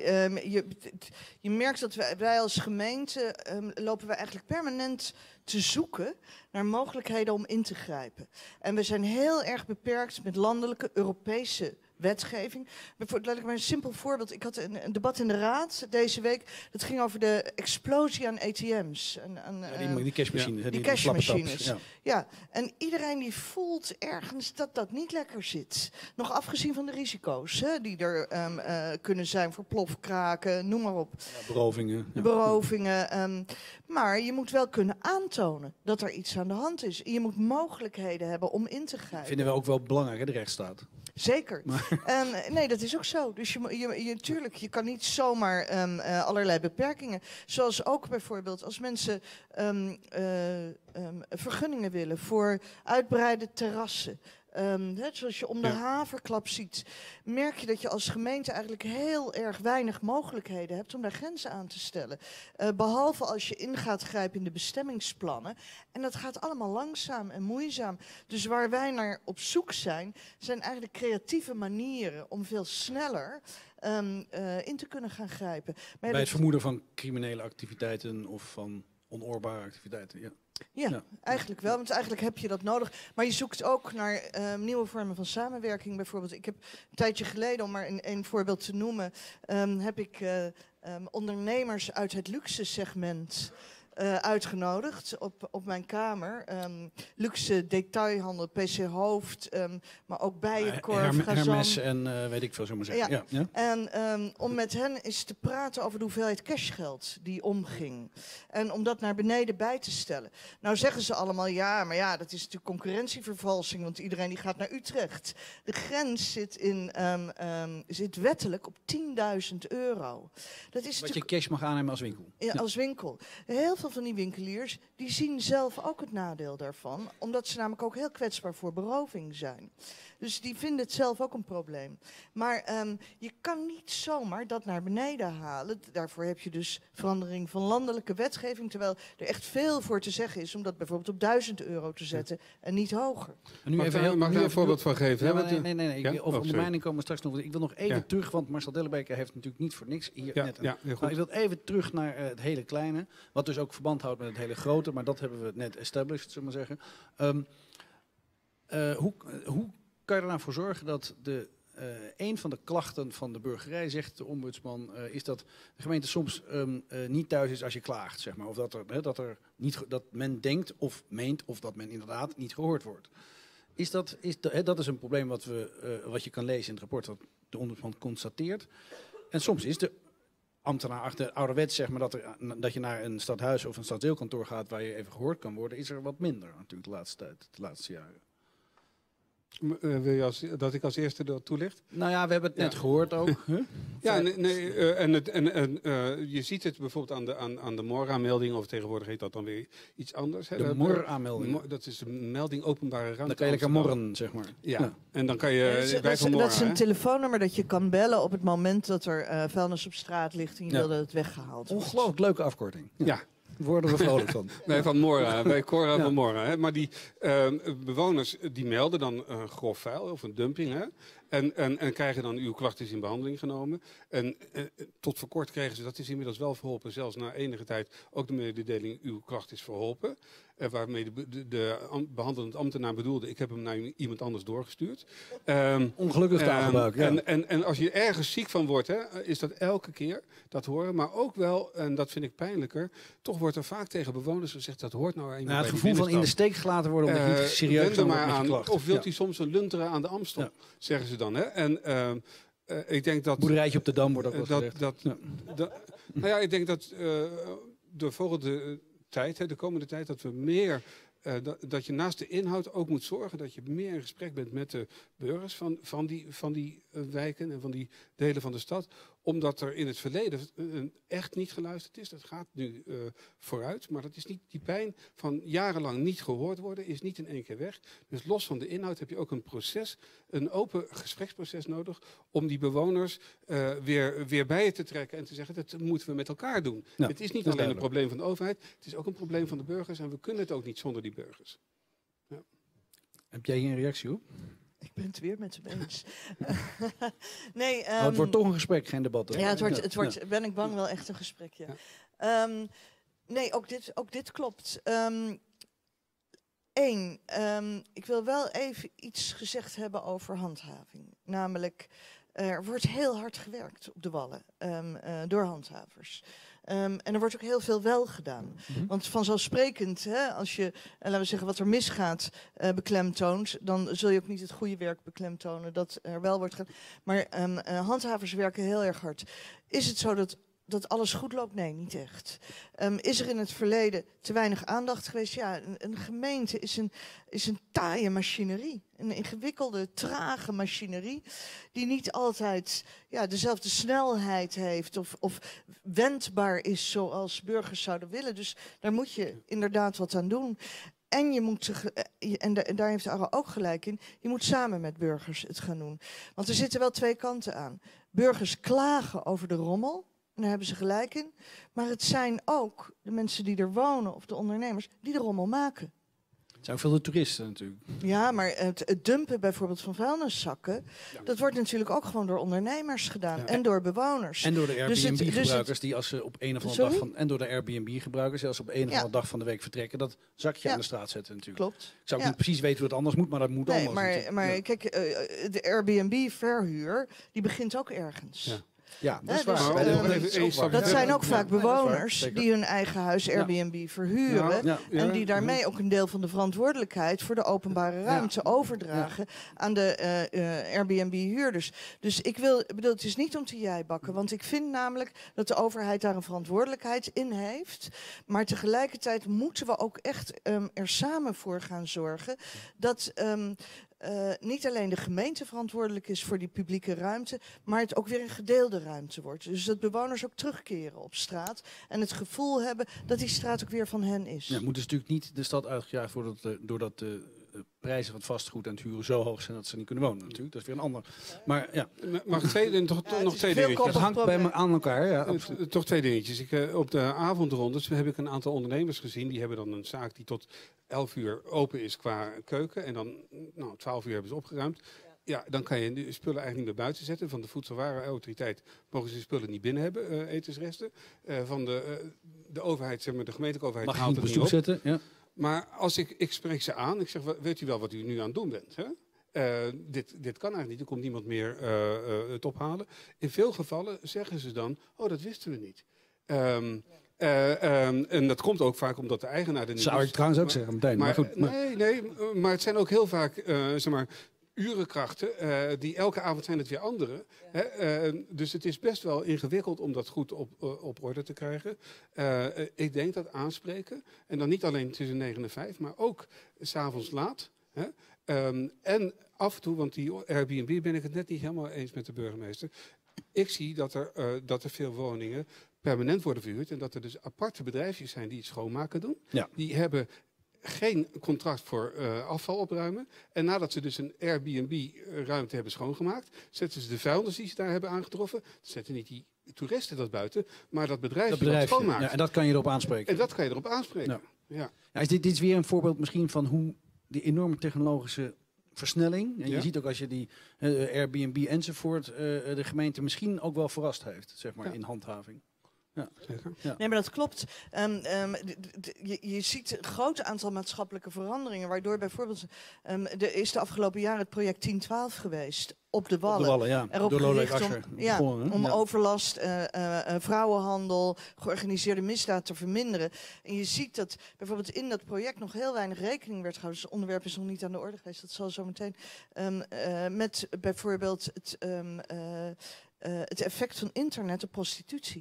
Je merkt dat wij als gemeente lopen we eigenlijk permanent te zoeken naar mogelijkheden om in te grijpen. En we zijn heel erg beperkt met landelijke Europese wetgeving. Laat ik maar een simpel voorbeeld. Ik had een debat in de Raad deze week. Dat ging over de explosie aan ATM's. Die cashmachines. Die cashmachines. Ja, en iedereen die voelt ergens dat dat niet lekker zit. Nog afgezien van de risico's die er kunnen zijn voor plofkraken, noem maar op. Ja, berovingen. Ja. Berovingen. Maar je moet wel kunnen aantonen dat er iets aan de hand is. Je moet mogelijkheden hebben om in te grijpen. Vinden we ook wel belangrijk, hè, de rechtsstaat. Zeker. Nee, dat is ook zo. Dus tuurlijk, je kan niet zomaar allerlei beperkingen. Zoals ook bijvoorbeeld als mensen vergunningen willen voor uitbreide terrassen. Zoals je om de haverklap ziet, merk je dat je als gemeente eigenlijk heel erg weinig mogelijkheden hebt om daar grenzen aan te stellen. Behalve als je in gaat grijpen in de bestemmingsplannen. En dat gaat allemaal langzaam en moeizaam. Dus waar wij naar op zoek zijn eigenlijk creatieve manieren om veel sneller in te kunnen gaan grijpen. Maar bij het vermoeden van criminele activiteiten of van onoorbare activiteiten, ja. Ja, eigenlijk wel, want eigenlijk heb je dat nodig. Maar je zoekt ook naar nieuwe vormen van samenwerking. Bijvoorbeeld, ik heb een tijdje geleden, om maar een voorbeeld te noemen, heb ik ondernemers uit het luxe segment uitgenodigd op mijn kamer. Luxe detailhandel, PC Hoofd, maar ook Bijenkorf, Hermes en weet ik veel, zo maar zeggen. Ja. En om met hen eens te praten over de hoeveelheid cashgeld die omging. En om dat naar beneden bij te stellen. Nou zeggen ze allemaal, maar dat is natuurlijk concurrentievervalsing, want iedereen die gaat naar Utrecht. De grens zit wettelijk op €10.000. Dat is wat je cash mag aannemen als winkel. Ja, als winkel. Heel veel van die winkeliers die zien zelf ook het nadeel daarvan, omdat ze namelijk ook heel kwetsbaar voor beroving zijn. Dus die vinden het zelf ook een probleem. Maar je kan niet zomaar dat naar beneden halen. Daarvoor heb je dus verandering van landelijke wetgeving. Terwijl er echt veel voor te zeggen is om dat bijvoorbeeld op €1000 te zetten en niet hoger. En nu Mag ik daar een voorbeeld van geven? Ja, hè? maar Want, nee. Ja? Over Oh, sorry. ondermijning komen we straks nog. Ik wil nog even Ja. terug, want Marcel Dellebeker heeft natuurlijk niet voor niks hier Ja, net... ja, heel goed. Maar ik wil even terug naar het hele kleine. Wat dus ook verband houdt met het hele grote. Maar dat hebben we net established, zullen we maar zeggen. Hoe kan je er nou voor zorgen dat een van de klachten van de burgerij, zegt de ombudsman, is dat de gemeente soms niet thuis is als je klaagt, zeg maar. Of dat men denkt of meent of dat men inderdaad niet gehoord wordt. Dat is een probleem wat je kan lezen in het rapport dat de ombudsman constateert. En soms is de ambtenaar achter ouderwets, zeg maar, dat je naar een stadhuis of een stadsdeelkantoor gaat waar je even gehoord kan worden, is er wat minder natuurlijk de laatste jaren. Wil je dat ik als eerste dat toelicht? Nou ja, we hebben het net gehoord ook. Huh? Ja, je ziet het bijvoorbeeld aan de MOR-aanmelding, of tegenwoordig heet dat dan weer iets anders. Hè? De MOR-aanmelding. Dat is een melding openbare ruimte. Dan kan je lekker morren, zeg maar. Ja, en dan kan je... Dat is een telefoonnummer dat je kan bellen op het moment dat er vuilnis op straat ligt en je wil dat het weggehaald wordt. Ongelooflijk leuke afkorting. Ja. Daar worden we vrolijk van. Wij van Mora, bij Cora van Mora. Hè? Maar die bewoners die melden dan een grof vuil of een dumping. Hè? En krijgen dan uw klacht is in behandeling genomen. En tot voor kort kregen ze, dat is inmiddels wel verholpen, zelfs na enige tijd ook de mededeling uw klacht is verholpen. Waarmee de behandelend ambtenaar bedoelde, ik heb hem naar iemand anders doorgestuurd. Ongelukkig taalgebruik, ja. En als je ergens ziek van wordt, hè, is dat elke keer dat horen. Maar ook wel, en dat vind ik pijnlijker, toch wordt er vaak tegen bewoners gezegd, dat hoort nou eenmaal bij het die gevoel van in de binnenstad. steek gelaten worden omdat je niet serieus Wend er wordt maar met je aan. klacht. Of wilt u soms een lunteren aan de Amstel, zeggen ze dan. Hè? En ik denk dat... Boerderijtje op de Dam wordt ook wel gezegd. Nou ja, ik denk dat de volgende tijd, de komende tijd, dat we meer... dat je naast de inhoud ook moet zorgen dat je meer in gesprek bent met de burgers van die wijken en van die delen van de stad. Omdat er in het verleden echt niet geluisterd is. Dat gaat nu vooruit. Maar dat is niet die pijn van jarenlang niet gehoord worden, is niet in één keer weg. Dus los van de inhoud heb je ook een proces, een open gespreksproces nodig om die bewoners weer bij je te trekken en te zeggen, dat moeten we met elkaar doen. Ja, het is niet alleen een probleem van de overheid, het is ook een probleem van de burgers en we kunnen het ook niet zonder die burgers. Ja. Heb jij hier een reactie op? Ik ben het weer met hem eens. Nee, het wordt toch een gesprek, geen debat. Ja, het wordt ben ik bang, wel echt een gesprek. Ja. Nee, ook dit klopt. Ik wil wel even iets gezegd hebben over handhaving. Namelijk, er wordt heel hard gewerkt op de Wallen door handhavers. En er wordt ook heel veel wel gedaan. Want vanzelfsprekend, als je, laten we zeggen, wat er misgaat beklemtoont, dan zul je ook niet het goede werk beklemtonen dat er wel wordt gedaan. Maar handhavers werken heel erg hard. Is het zo dat alles goed loopt? Nee, niet echt. Is er in het verleden te weinig aandacht geweest? Ja, een gemeente is een taaie machinerie. Een ingewikkelde, trage machinerie die niet altijd dezelfde snelheid heeft of wendbaar is zoals burgers zouden willen. Dus daar moet je inderdaad wat aan doen. En je moet en daar heeft Arre ook gelijk in, je moet samen met burgers het gaan doen. Want er zitten wel twee kanten aan. Burgers klagen over de rommel. En daar hebben ze gelijk in. Maar het zijn ook de mensen die er wonen of de ondernemers die de rommel maken. Het zijn ook veel de toeristen natuurlijk. Ja, maar het dumpen bijvoorbeeld van vuilniszakken, dat wordt natuurlijk ook gewoon door ondernemers gedaan en door bewoners. En door de Airbnb-gebruikers die als ze op een of andere dag en door de Airbnb-gebruikers als ze op een of andere dag van de week vertrekken, dat zakje aan de straat zetten natuurlijk. Klopt. Ik zou ook niet precies weten hoe het anders moet, maar dat moet anders. Maar kijk, de Airbnb-verhuur, die begint ook ergens. Ja. Ja, dat is waar. Dat zijn ook vaak bewoners die hun eigen huis Airbnb verhuren. En die daarmee ook een deel van de verantwoordelijkheid voor de openbare ruimte overdragen aan de Airbnb-huurders. Dus het is niet om te jijbakken. Want ik vind namelijk dat de overheid daar een verantwoordelijkheid in heeft. Maar tegelijkertijd moeten we ook echt er samen voor gaan zorgen dat... niet alleen de gemeente verantwoordelijk is voor die publieke ruimte, maar het ook weer een gedeelde ruimte wordt. Dus dat bewoners ook terugkeren op straat en het gevoel hebben dat die straat ook weer van hen is. Ja, moeten ze natuurlijk niet de stad uitgejaagd worden doordat de prijzen van het vastgoed en het huren zo hoog zijn dat ze niet kunnen wonen natuurlijk. Dat is weer een ander. Maar ja, Mag ik nog twee dingetjes? het hangt bij me aan elkaar. Ja, absoluut. Toch twee dingetjes. Op de avondrondes heb ik een aantal ondernemers gezien. Die hebben dan een zaak die tot 11 uur open is qua keuken. En dan 12 uur hebben ze opgeruimd. Ja, dan kan je de spullen eigenlijk niet meer buiten zetten. Van de Voedselwarenautoriteit mogen ze de spullen niet binnen hebben, etensresten. Van de overheid, zeg maar, de gemeentelijke overheid Mag je haalt niet het op niet op. bezoek zetten? Ja. Maar als ik spreek ze aan, ik zeg, weet u wel wat u nu aan het doen bent? Hè? Dit kan eigenlijk niet, er komt niemand meer het ophalen. In veel gevallen zeggen ze dan, oh, dat wisten we niet. En dat komt ook vaak omdat de eigenaar er niet Zou ik trouwens ook zeggen meteen. Maar goed. Nee, maar het zijn ook heel vaak, zeg maar, urenkrachten, die elke avond zijn het weer andere. Hè? Dus het is best wel ingewikkeld om dat goed op orde te krijgen. Ik denk dat aanspreken, en dan niet alleen tussen 9 en 5, maar ook 's avonds laat. Hè? En af en toe, want die Airbnb ben ik het net niet helemaal eens met de burgemeester. Ik zie dat er veel woningen permanent worden verhuurd en dat er dus aparte bedrijfjes zijn die het schoonmaken doen. Ja. Die hebben geen contract voor afval opruimen. En nadat ze dus een Airbnb-ruimte hebben schoongemaakt, zetten ze de vuilnis die ze daar hebben aangetroffen, zetten niet die toeristen dat buiten, maar dat bedrijfje dat schoonmaakt. Ja, en dat kan je erop aanspreken. En dat kan je erop aanspreken. Ja. Ja, is dit is weer een voorbeeld misschien van hoe die enorme technologische versnelling. En je ziet ook als je die Airbnb enzovoort de gemeente misschien ook wel verrast heeft, zeg maar, in handhaving. Ja. Nee, maar dat klopt. Je ziet een groot aantal maatschappelijke veranderingen, waardoor bijvoorbeeld er is de afgelopen jaren het project 1012 geweest op de Wallen. Op de Wallen, ja. Erop Door Lodewijk gericht om overlast, vrouwenhandel, georganiseerde misdaad te verminderen. En je ziet dat bijvoorbeeld in dat project nog heel weinig rekening werd gehouden. Dus het onderwerp is nog niet aan de orde geweest, dat zal zo meteen. Met bijvoorbeeld het effect van internet op prostitutie.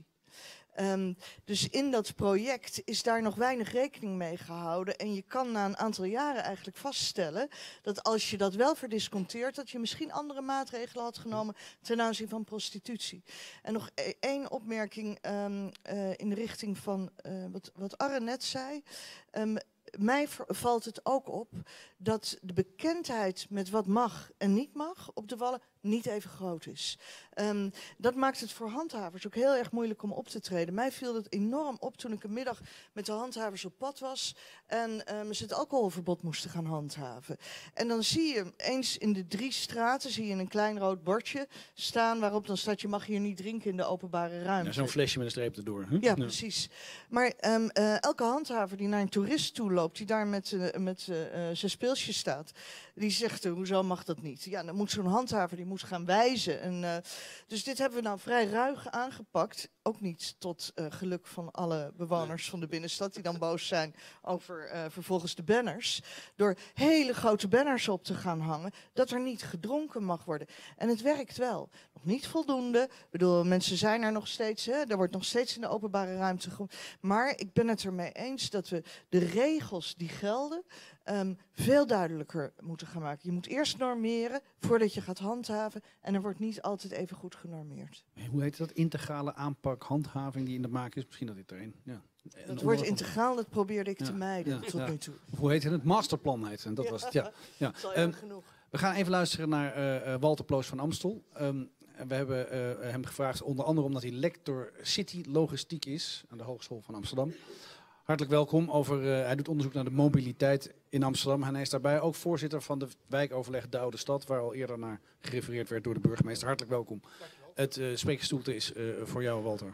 Dus in dat project is daar nog weinig rekening mee gehouden. En je kan na een aantal jaren eigenlijk vaststellen dat als je dat wel verdisconteert, dat je misschien andere maatregelen had genomen ten aanzien van prostitutie. En nog één opmerking in de richting van wat Arre net zei. Mij valt het ook op dat de bekendheid met wat mag en niet mag op de Wallen niet even groot is. Dat maakt het voor handhavers ook heel erg moeilijk om op te treden. Mij viel het enorm op toen ik een middag met de handhavers op pad was en ze het alcoholverbod moesten gaan handhaven. En dan zie je eens in de 3 straten zie je een klein rood bordje staan waarop dan staat je mag hier niet drinken in de openbare ruimte. Ja, zo'n flesje met een streep erdoor. Huh? Ja, precies. Maar elke handhaver die naar een toerist toe loopt, die daar met zijn speelsje staat, die zegt, hoezo mag dat niet? Ja, dan moet zo'n handhaver, die moet gaan wijzen. En, dus dit hebben we nou vrij ruig aangepakt. Ook niet tot geluk van alle bewoners van de binnenstad, die dan boos zijn over vervolgens de banners. Door hele grote banners op te gaan hangen, dat er niet gedronken mag worden. En het werkt wel. Nog niet voldoende. Ik bedoel, mensen zijn er nog steeds. Hè? Er wordt nog steeds in de openbare ruimte. Maar ik ben het ermee eens dat we de regels die gelden veel duidelijker moeten gaan maken. Je moet eerst normeren voordat je gaat handhaven. En er wordt niet altijd even goed genormeerd. Hoe heet dat? Integrale aanpak, handhaving die in de maak is? Misschien dat dit erin. Ja. Het woord integraal, dat probeerde ik te mijden tot nu toe. Of hoe heet het? Het masterplan heet het. En dat was het. Ja. Dat is al heel genoeg. We gaan even luisteren naar Walter Ploos van Amstel. We hebben hem gevraagd onder andere omdat hij lector City Logistiek is aan de Hogeschool van Amsterdam. Hartelijk welkom. Hij doet onderzoek naar de mobiliteit in Amsterdam. En hij is daarbij ook voorzitter van de wijkoverleg De Oude Stad, waar al eerder naar gerefereerd werd door de burgemeester. Hartelijk welkom. Het spreekstoelte is voor jou, Walter.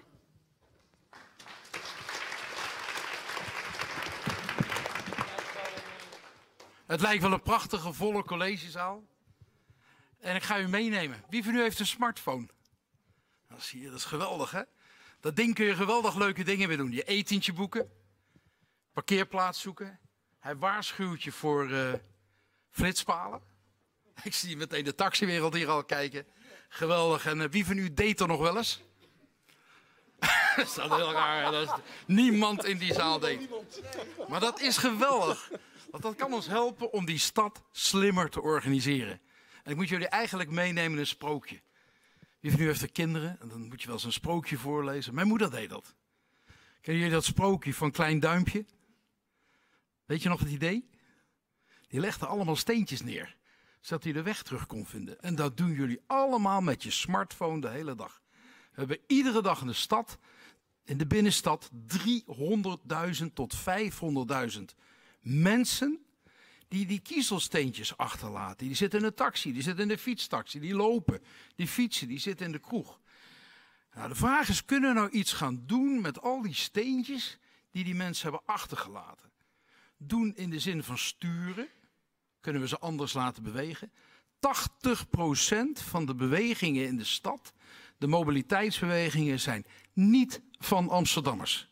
Het lijkt wel een prachtige, volle collegezaal. En ik ga u meenemen. Wie van u heeft een smartphone? Dat zie je, dat is geweldig, hè? Dat ding kun je geweldig leuke dingen mee doen. Je etentje boeken, parkeerplaats zoeken. Hij waarschuwt je voor flitspalen. Ik zie meteen de taxiwereld hier al kijken. Geweldig. En wie van u date er nog wel eens? Dat is heel raar. Dat is niemand in die zaal date. Maar dat is geweldig. Want dat kan ons helpen om die stad slimmer te organiseren. En ik moet jullie eigenlijk meenemen in een sprookje. Wie van u heeft er kinderen? En dan moet je wel eens een sprookje voorlezen. Mijn moeder deed dat. Kennen jullie dat sprookje van Klein Duimpje? Weet je nog het idee? Die legden allemaal steentjes neer, zodat hij de weg terug kon vinden. En dat doen jullie allemaal met je smartphone de hele dag. We hebben iedere dag in de binnenstad 300.000 tot 500.000 mensen die kiezelsteentjes achterlaten. Die zitten in een taxi, die zitten in de fietstaxi, die lopen, die fietsen, die zitten in de kroeg. Nou, de vraag is, kunnen we nou iets gaan doen met al die steentjes die mensen hebben achtergelaten? Doen in de zin van sturen, kunnen we ze anders laten bewegen. 80% van de bewegingen in de stad, de mobiliteitsbewegingen, zijn niet van Amsterdammers.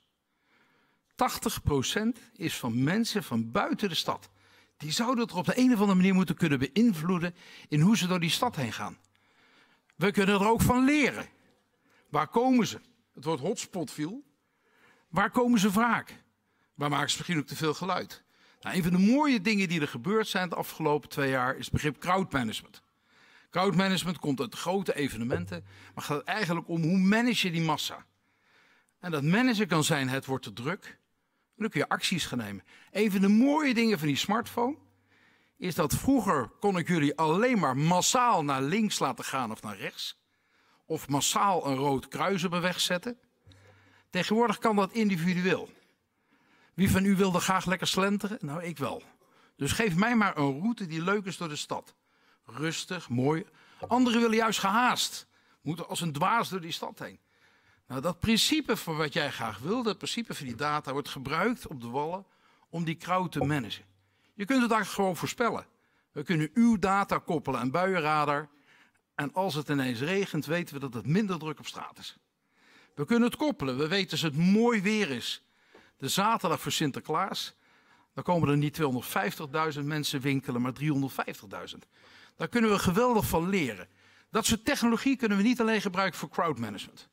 80% is van mensen van buiten de stad. Die zouden het er op de een of andere manier moeten kunnen beïnvloeden in hoe ze door die stad heen gaan. We kunnen er ook van leren. Waar komen ze? Het woord hotspot viel. Waar komen ze vaak? Waar maken ze misschien ook te veel geluid? Nou, een van de mooie dingen die er gebeurd zijn de afgelopen 2 jaar is het begrip crowdmanagement. Crowdmanagement komt uit grote evenementen, maar gaat eigenlijk om hoe manage je die massa. En dat managen kan zijn, het wordt te druk. En dan kun je acties gaan nemen. Een van de mooie dingen van die smartphone is dat vroeger kon ik jullie alleen maar massaal naar links laten gaan of naar rechts. Of massaal een rood kruis op een weg zetten. Tegenwoordig kan dat individueel. Wie van u wilde graag lekker slenteren? Nou, ik wel. Dus geef mij maar een route die leuk is door de stad. Rustig, mooi. Anderen willen juist gehaast. Moeten als een dwaas door die stad heen. Nou, dat principe van wat jij graag wil, dat principe van die data, wordt gebruikt op de wallen om die crowd te managen. Je kunt het eigenlijk gewoon voorspellen. We kunnen uw data koppelen aan buienradar. En als het ineens regent, weten we dat het minder druk op straat is. We kunnen het koppelen. We weten als het mooi weer is. De zaterdag voor Sinterklaas, dan komen er niet 250.000 mensen winkelen, maar 350.000. Daar kunnen we geweldig van leren. Dat soort technologie kunnen we niet alleen gebruiken voor crowdmanagement.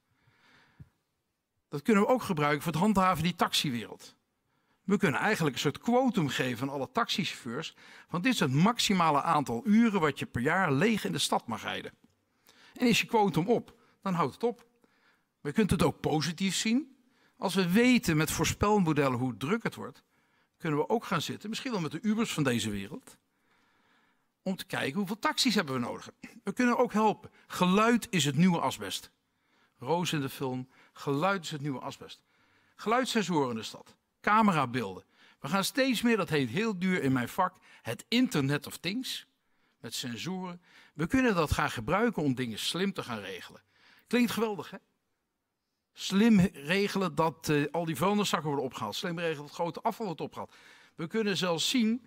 Dat kunnen we ook gebruiken voor het handhaven van die taxiwereld. We kunnen eigenlijk een soort quotum geven aan alle taxichauffeurs. Want dit is het maximale aantal uren wat je per jaar leeg in de stad mag rijden. En is je quotum op, dan houdt het op. Maar je kunt het ook positief zien. Als we weten met voorspelmodellen hoe druk het wordt, kunnen we ook gaan zitten, misschien wel met de Ubers van deze wereld, om te kijken hoeveel taxis hebben we nodig. We kunnen ook helpen. Geluid is het nieuwe asbest. Roos in de film, geluid is het nieuwe asbest. Geluidssensoren in de stad, camerabeelden. We gaan steeds meer, dat heet heel duur in mijn vak, het Internet of Things, met sensoren. We kunnen dat gaan gebruiken om dingen slim te gaan regelen. Klinkt geweldig, hè? Slim regelen dat al die vuilniszakken worden opgehaald. Slim regelen dat grote afval wordt opgehaald. We kunnen zelfs zien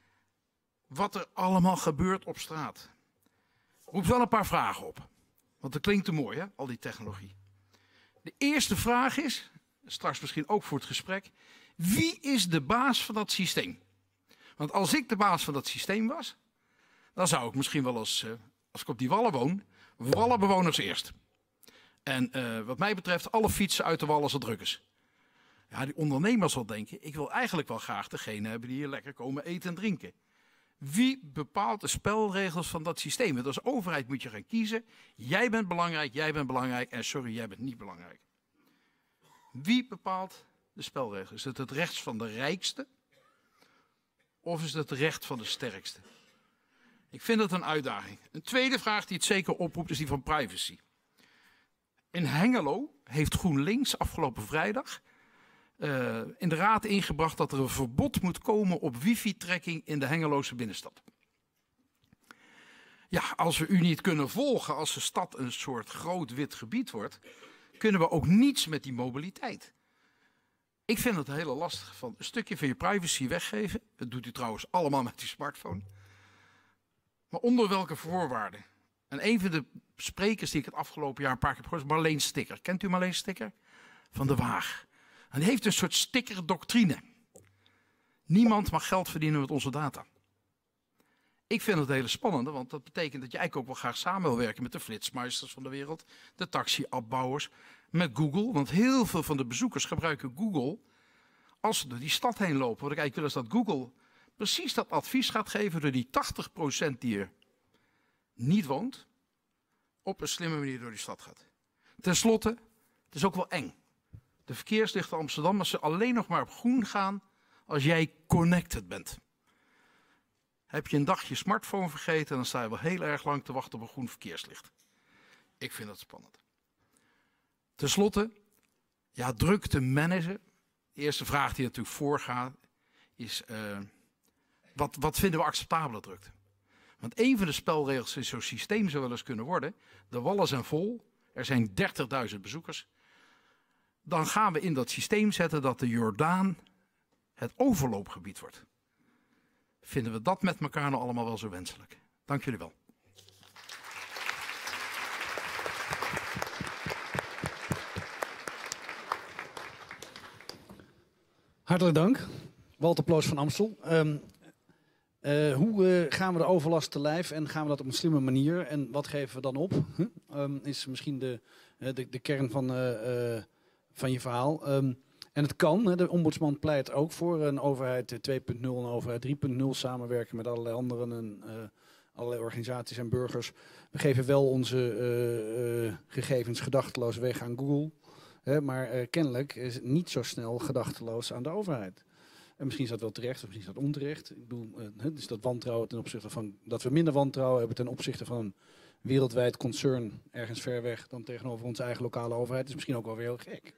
wat er allemaal gebeurt op straat. Roept wel een paar vragen op. Want dat klinkt te mooi, hè? Al die technologie. De eerste vraag is, straks misschien ook voor het gesprek, wie is de baas van dat systeem? Want als ik de baas van dat systeem was, dan zou ik misschien wel als ik op die wallen woon, wallenbewoners eerst. En wat mij betreft alle fietsen uit de wallen als het druk is. Ja, die ondernemer zal denken, ik wil eigenlijk wel graag degene hebben die hier lekker komen eten en drinken. Wie bepaalt de spelregels van dat systeem? Want als overheid moet je gaan kiezen. Jij bent belangrijk en sorry, jij bent niet belangrijk. Wie bepaalt de spelregels? Is het recht van de rijkste? Of is het recht van de sterkste? Ik vind dat een uitdaging. Een tweede vraag die het zeker oproept is die van privacy. In Hengelo heeft GroenLinks afgelopen vrijdag in de raad ingebracht dat er een verbod moet komen op wifi-trekking in de Hengeloze binnenstad. Ja, als we u niet kunnen volgen als de stad een soort groot wit gebied wordt, kunnen we ook niets met die mobiliteit. Ik vind het heel lastig van een stukje van je privacy weggeven. Dat doet u trouwens allemaal met die smartphone. Maar onder welke voorwaarden? En een van de sprekers die ik het afgelopen jaar een paar keer heb gehoord is Marleen Sticker. Kent u Marleen Sticker? Van de Waag. En die heeft een soort stickerdoctrine. Niemand mag geld verdienen met onze data. Ik vind het een hele spannende, want dat betekent dat je eigenlijk ook wel graag samen wil werken met de flitsmeisters van de wereld, de taxi-appbouwers, met Google. Want heel veel van de bezoekers gebruiken Google als ze door die stad heen lopen. Wat ik eigenlijk wil is dat Google precies dat advies gaat geven door die 80% die er niet woont, op een slimme manier door die stad gaat. Ten slotte, het is ook wel eng. De verkeerslichten Amsterdam, als ze alleen nog maar op groen gaan als jij connected bent. Heb je een dag je smartphone vergeten, dan sta je wel heel erg lang te wachten op een groen verkeerslicht. Ik vind dat spannend. Ten slotte, ja, drukte managen. De eerste vraag die natuurlijk voorgaat is, wat vinden we acceptabele drukte? Want een van de spelregels in zo'n systeem zou wel eens kunnen worden, de wallen zijn vol, er zijn 30.000 bezoekers. Dan gaan we in dat systeem zetten dat de Jordaan het overloopgebied wordt. Vinden we dat met elkaar nou allemaal wel zo wenselijk? Dank jullie wel. Hartelijk dank. Walter Ploos van Amstel. Hoe gaan we de overlast te lijf en gaan we dat op een slimme manier? En wat geven we dan op? Is misschien de kern van je verhaal. En het kan. De ombudsman pleit ook voor een overheid 2.0 en een overheid 3.0 samenwerken met allerlei anderen en allerlei organisaties en burgers. We geven wel onze gegevens gedachteloos weg aan Google. Maar kennelijk is het niet zo snel gedachteloos aan de overheid. En misschien is dat wel terecht, of misschien is dat onterecht. Ik bedoel, dus dat wantrouwen ten opzichte van dat we minder wantrouwen hebben ten opzichte van een wereldwijd concern ergens ver weg dan tegenover onze eigen lokale overheid is misschien ook wel weer heel gek.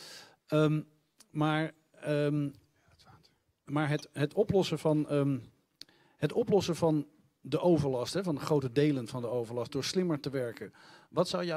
Maar het oplossen van de overlast, van de grote delen van de overlast, door slimmer te werken. Wat zou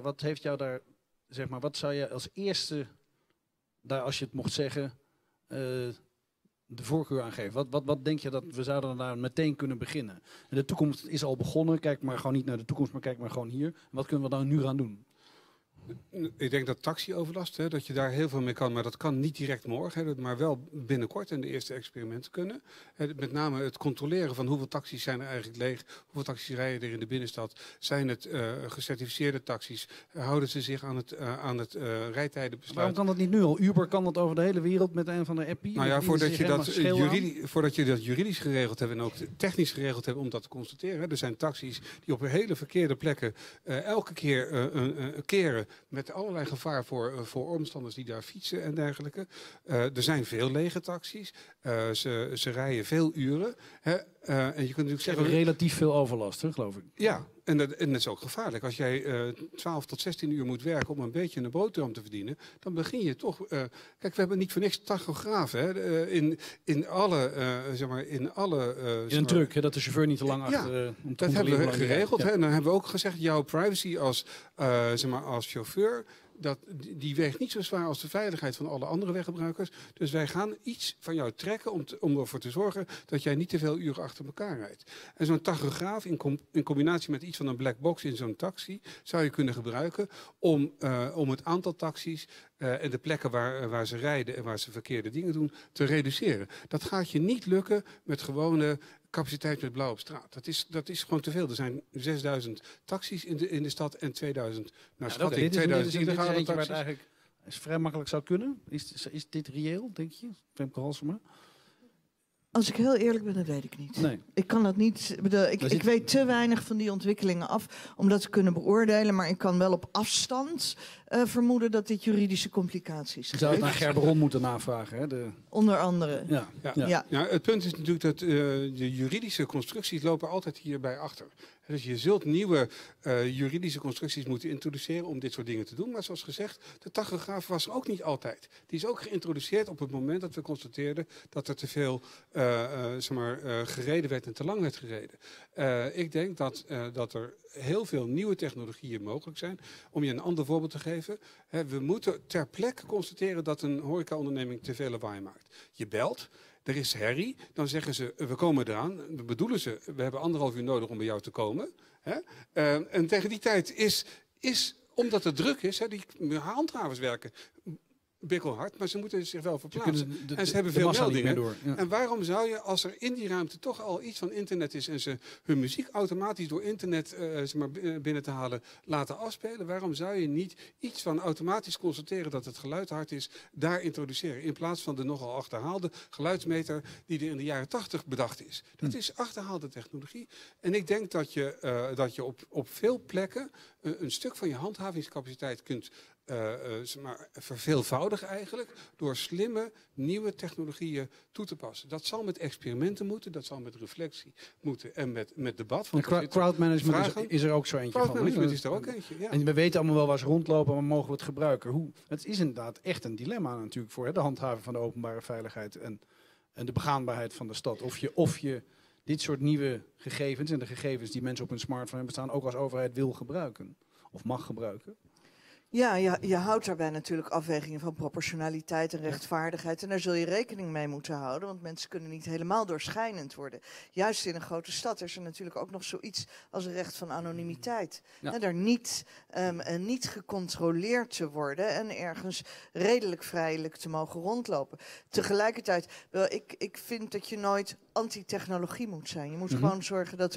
je als eerste, daar als je het mocht zeggen, de voorkeur aan geven? Wat denk je dat we zouden daar meteen kunnen beginnen? En de toekomst is al begonnen. Kijk maar gewoon niet naar de toekomst, maar kijk maar gewoon hier. Wat kunnen we dan nu gaan doen? Ik denk dat taxioverlast, dat je daar heel veel mee kan, maar dat kan niet direct morgen, maar wel binnenkort en de eerste experimenten kunnen. Met name het controleren van hoeveel taxis zijn er eigenlijk leeg, hoeveel taxis rijden er in de binnenstad, zijn het gecertificeerde taxis, houden ze zich aan het rijtijdenbesluit. Waarom kan dat niet nu al? Uber kan dat over de hele wereld met een van de appie. Nou ja, voordat je dat juridisch geregeld hebt en ook technisch geregeld hebt om dat te constateren. Er zijn taxis die op hele verkeerde plekken elke keer keren. Met allerlei gevaar voor omstanders die daar fietsen en dergelijke. Er zijn veel lege taxis. Ze rijden veel uren. En je kunt natuurlijk zeggen, relatief veel overlast, geloof ik. Ja, en dat is ook gevaarlijk. Als jij 12 tot 16 uur moet werken om een beetje een boterham te verdienen, dan begin je toch. Kijk, we hebben niet voor niks tachografen. In een truck, dat de chauffeur niet te lang achter. Dat hebben we geregeld. En dan hebben we ook gezegd, jouw privacy als chauffeur, die weegt niet zo zwaar als de veiligheid van alle andere weggebruikers. Dus wij gaan iets van jou trekken om ervoor te zorgen dat jij niet te veel uren achter elkaar rijdt. En zo'n tachograaf in combinatie met iets van een black box in zo'n taxi zou je kunnen gebruiken om het aantal taxis en de plekken waar ze rijden en waar ze verkeerde dingen doen te reduceren. Dat gaat je niet lukken met gewone capaciteit met blauw op straat. Dat is gewoon te veel. Er zijn 6000 taxis in de stad en 2000 naar schatting. 2000 illegale taxis. Waar het eigenlijk vrij makkelijk zou kunnen. Is dit reëel, denk je? Femke Halsema? Als ik heel eerlijk ben, dat weet ik niet. Nee. Ik kan dat niet. Ik weet te weinig van die ontwikkelingen af om dat te kunnen beoordelen. Maar ik kan wel op afstand vermoeden dat dit juridische complicaties Je zou het naar Gerberon moeten navragen. Hè? Onder andere. Ja. Ja, het punt is natuurlijk dat de juridische constructies lopen altijd hierbij achter. Dus je zult nieuwe juridische constructies moeten introduceren om dit soort dingen te doen. Maar zoals gezegd, de tachograaf was er ook niet altijd. Die is ook geïntroduceerd op het moment dat we constateerden dat er te veel gereden werd en te lang werd gereden. Ik denk dat er heel veel nieuwe technologieën mogelijk zijn. Om je een ander voorbeeld te geven. We moeten ter plekke constateren dat een horecaonderneming te veel lawaai maakt. Je belt. Er is herrie, dan zeggen ze, we komen eraan. Dan bedoelen ze, we hebben 1,5 uur nodig om bij jou te komen. En tegen die tijd is omdat het druk is, die handhavers werken bikkelhard, maar ze moeten zich wel verplaatsen. En ze hebben veel meldingen. Ja. En waarom zou je, als er in die ruimte toch al iets van internet is en ze hun muziek automatisch door internet binnen te halen laten afspelen, waarom zou je niet iets van automatisch constateren dat het geluid hard is, daar introduceren? In plaats van de nogal achterhaalde geluidsmeter die er in de jaren 80 bedacht is. Dat is achterhaalde technologie. En ik denk dat je op veel plekken een stuk van je handhavingscapaciteit kunt zeg maar, verveelvoudig eigenlijk, door slimme nieuwe technologieën toe te passen. Dat zal met experimenten moeten, dat zal met reflectie moeten en met debat. Crowdmanagement is er ook zo eentje van. Crowdmanagement is er ook eentje, ja. En we weten allemaal wel waar ze rondlopen, maar mogen we het gebruiken? Het is inderdaad echt een dilemma natuurlijk voor de handhaving van de openbare veiligheid en de begaanbaarheid van de stad. Of je dit soort nieuwe gegevens en de gegevens die mensen op hun smartphone hebben staan ook als overheid wil gebruiken of mag gebruiken. Ja, je houdt daarbij natuurlijk afwegingen van proportionaliteit en rechtvaardigheid. En daar zul je rekening mee moeten houden, want mensen kunnen niet helemaal doorschijnend worden. Juist in een grote stad is er natuurlijk ook nog zoiets als een recht van anonimiteit. Ja. En daar niet gecontroleerd te worden en ergens redelijk vrijelijk te mogen rondlopen. Tegelijkertijd, ik vind dat je nooit anti-technologie moet zijn. Je moet gewoon zorgen dat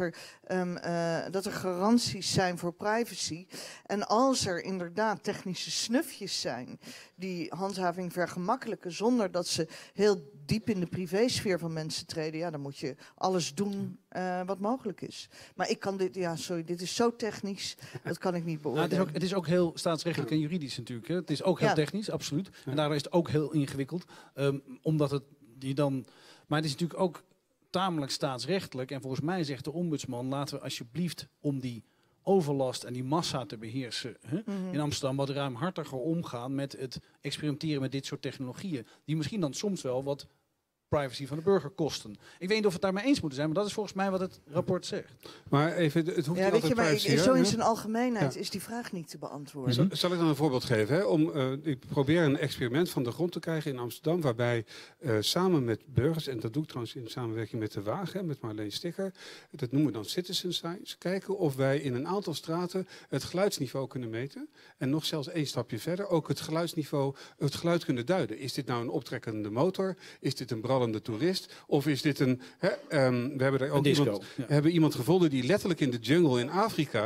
er garanties zijn voor privacy. En als er inderdaad technische snufjes zijn die handhaving vergemakkelijken zonder dat ze heel diep in de privésfeer van mensen treden, ja, dan moet je alles doen wat mogelijk is. Maar ik kan dit is zo technisch, dat kan ik niet beoordelen. Nou, het is ook heel staatsrechtelijk en juridisch natuurlijk. Hè. Het is ook heel technisch, absoluut. En daardoor is het ook heel ingewikkeld. Omdat maar het is natuurlijk ook tamelijk staatsrechtelijk. En volgens mij zegt de ombudsman, laten we alsjeblieft om die overlast en die massa te beheersen in Amsterdam wat ruimhartiger omgaan met het experimenteren met dit soort technologieën. Die misschien dan soms wel wat privacy van de burger kosten. Ik weet niet of we het daarmee eens moeten zijn, maar dat is volgens mij wat het rapport zegt. Maar even, het hoeft niet altijd privacy. Zo in zijn algemeenheid is die vraag niet te beantwoorden. Zal ik dan een voorbeeld geven? Hè? Ik probeer een experiment van de grond te krijgen in Amsterdam, waarbij samen met burgers, en dat doe ik trouwens in samenwerking met de Wagen, met Marleen Sticker, dat noemen we dan citizen science, kijken of wij in een aantal straten het geluidsniveau kunnen meten. En nog zelfs één stapje verder, ook het geluidsniveau, het geluid kunnen duiden. Is dit nou een optrekkende motor? Is dit een brandende toerist? Of is dit een... we hebben daar ook iemand gevonden die letterlijk in de jungle in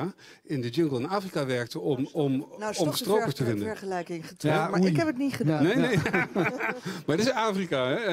Afrika werkte om stropers te vinden. Vergelijking getrokken, maar ik heb het niet gedaan. Nee. Maar dit is Afrika, hè?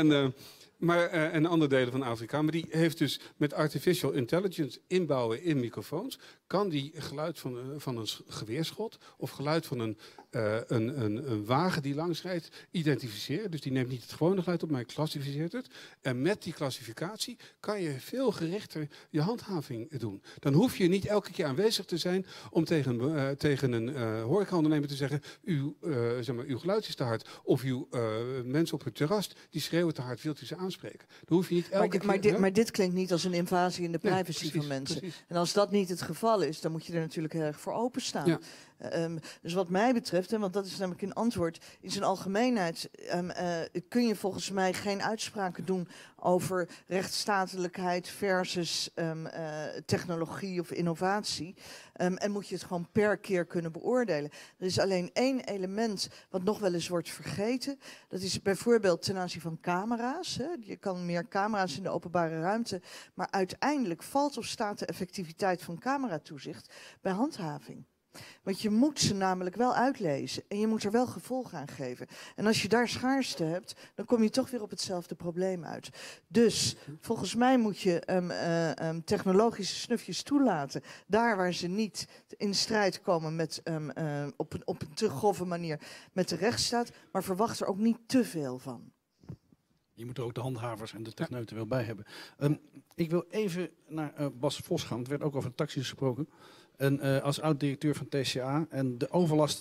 En andere delen van Afrika. Maar die heeft dus met artificial intelligence inbouwen in microfoons, kan die geluid van een geweerschot of geluid van een wagen die langs rijdt identificeren. Dus die neemt niet het gewone geluid op, maar hij klassificeert het. En met die klassificatie kan je veel gerichter je handhaving doen. Dan hoef je niet elke keer aanwezig te zijn om tegen een horecaondernemer te zeggen, uw geluid is te hard. Of uw mensen op het terras die schreeuwen te hard, wilt u ze aanspreken. Dan hoef je niet elke keer... Maar dit klinkt niet als een invasie in de privacy van mensen. Precies. En als dat niet het geval is, dan moet je er natuurlijk heel erg voor openstaan. Ja. Dus wat mij betreft, want dat is namelijk een antwoord, in zijn algemeenheid kun je volgens mij geen uitspraken doen over rechtsstatelijkheid versus technologie of innovatie. En moet je het gewoon per keer kunnen beoordelen. Er is alleen één element wat nog wel eens wordt vergeten. Dat is bijvoorbeeld ten aanzien van camera's. Hè. Je kan meer camera's in de openbare ruimte. Maar uiteindelijk valt of staat de effectiviteit van cameratoezicht bij handhaving. Want je moet ze namelijk wel uitlezen en je moet er wel gevolg aan geven. En als je daar schaarste hebt, dan kom je toch weer op hetzelfde probleem uit. Dus volgens mij moet je technologische snufjes toelaten. Daar waar ze niet in strijd komen met, op een te grove manier met de rechtsstaat. Maar verwacht er ook niet te veel van. Je moet er ook de handhavers en de techneuten wel bij hebben. Ik wil even naar Bas Vos gaan. Het werd ook over taxis gesproken. En als oud-directeur van TCA en de overlast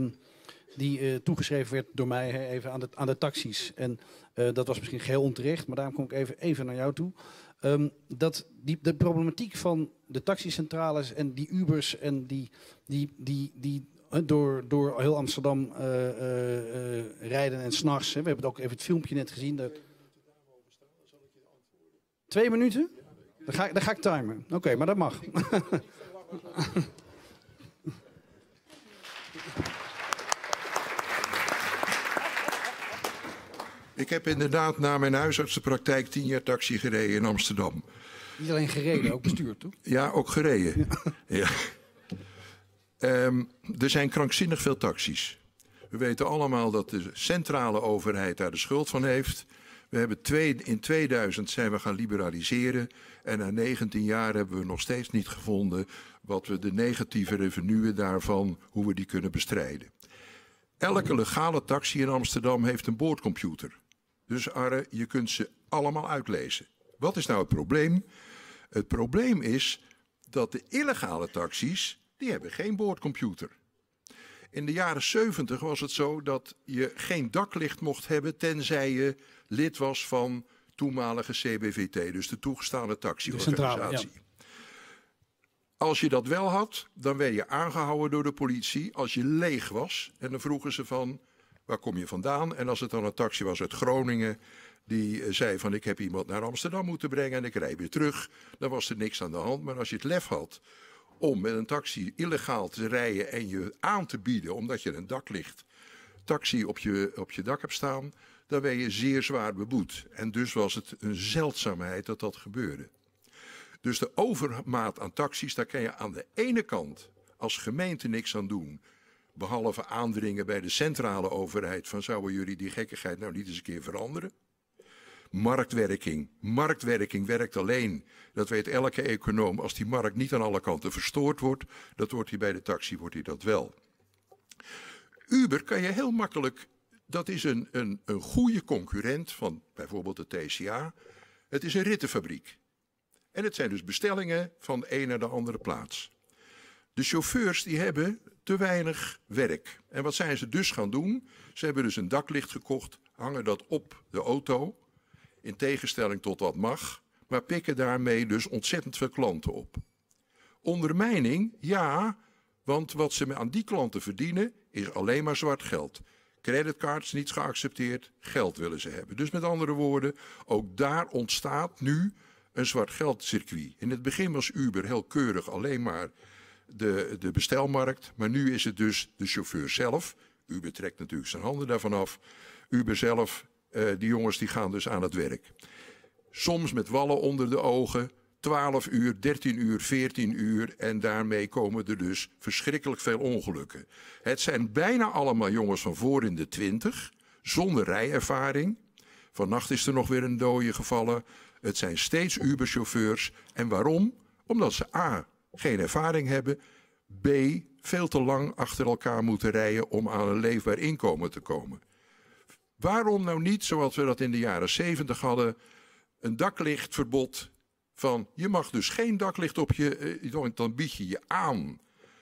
die toegeschreven werd door mij even aan de taxis. En dat was misschien geheel onterecht, maar daarom kom ik even naar jou toe. De problematiek van de taxicentrales en die Ubers en die door heel Amsterdam rijden en 's nachts. We hebben ook even het filmpje net gezien. 2 minuten? Dan ga ik timen. Oké, maar dat mag. Ik heb inderdaad na mijn huisartsenpraktijk 10 jaar taxi gereden in Amsterdam. Niet alleen gereden, ook bestuurd, toch? Ja, ook gereden. Ja. Er zijn krankzinnig veel taxis. We weten allemaal dat de centrale overheid daar de schuld van heeft. We hebben in 2000 zijn we gaan liberaliseren. En na 19 jaar hebben we nog steeds niet gevonden wat we de negatieve revenuen daarvan, hoe we die kunnen bestrijden. Elke legale taxi in Amsterdam heeft een boordcomputer. Dus Arre, je kunt ze allemaal uitlezen. Wat is nou het probleem? Het probleem is dat de illegale taxis, die hebben geen boordcomputer. In de jaren 70 was het zo dat je geen daklicht mocht hebben tenzij je lid was van toenmalige CBVT, dus de toegestane taxiorganisatie. Ja. Als je dat wel had, dan werd je aangehouden door de politie als je leeg was. En dan vroegen ze van, waar kom je vandaan? En als het dan een taxi was uit Groningen, die zei van, ik heb iemand naar Amsterdam moeten brengen en ik rijd weer terug. Dan was er niks aan de hand. Maar als je het lef had om met een taxi illegaal te rijden en je aan te bieden, omdat je een daklicht taxi op je dak hebt staan, dan werd je zeer zwaar beboet. En dus was het een zeldzaamheid dat dat gebeurde. Dus de overmaat aan taxis, daar kan je aan de ene kant als gemeente niks aan doen, behalve aandringen bij de centrale overheid van, zouden jullie die gekkigheid nou niet eens een keer veranderen? Marktwerking. Marktwerking werkt alleen, dat weet elke econoom, als die markt niet aan alle kanten verstoord wordt. Dat wordt hier bij de taxi, wordt hier dat wel. Uber kan je heel makkelijk, dat is een goede concurrent van bijvoorbeeld de TCA. Het is een rittenfabriek. En het zijn dus bestellingen van de een naar de andere plaats. De chauffeurs die hebben te weinig werk. En wat zijn ze dus gaan doen? Ze hebben dus een daklicht gekocht, hangen dat op de auto, in tegenstelling tot wat mag, maar pikken daarmee dus ontzettend veel klanten op. Ondermijning, ja, want wat ze aan die klanten verdienen is alleen maar zwart geld. Creditcards niet geaccepteerd, geld willen ze hebben. Dus met andere woorden, ook daar ontstaat nu een zwart geldcircuit. In het begin was Uber heel keurig alleen maar de bestelmarkt, maar nu is het dus de chauffeur zelf. Uber trekt natuurlijk zijn handen daarvan af. Uber zelf, die jongens die gaan dus aan het werk. Soms met wallen onder de ogen, 12 uur, 13 uur, 14 uur en daarmee komen er dus verschrikkelijk veel ongelukken. Het zijn bijna allemaal jongens van voor in de 20, zonder rijervaring. Vannacht is er nog weer een dode gevallen. Het zijn steeds Uber-chauffeurs. En waarom? Omdat ze A, geen ervaring hebben, B, veel te lang achter elkaar moeten rijden om aan een leefbaar inkomen te komen. Waarom nou niet, zoals we dat in de jaren 70 hadden, een daklichtverbod van, je mag dus geen daklicht op je, dan bied je je aan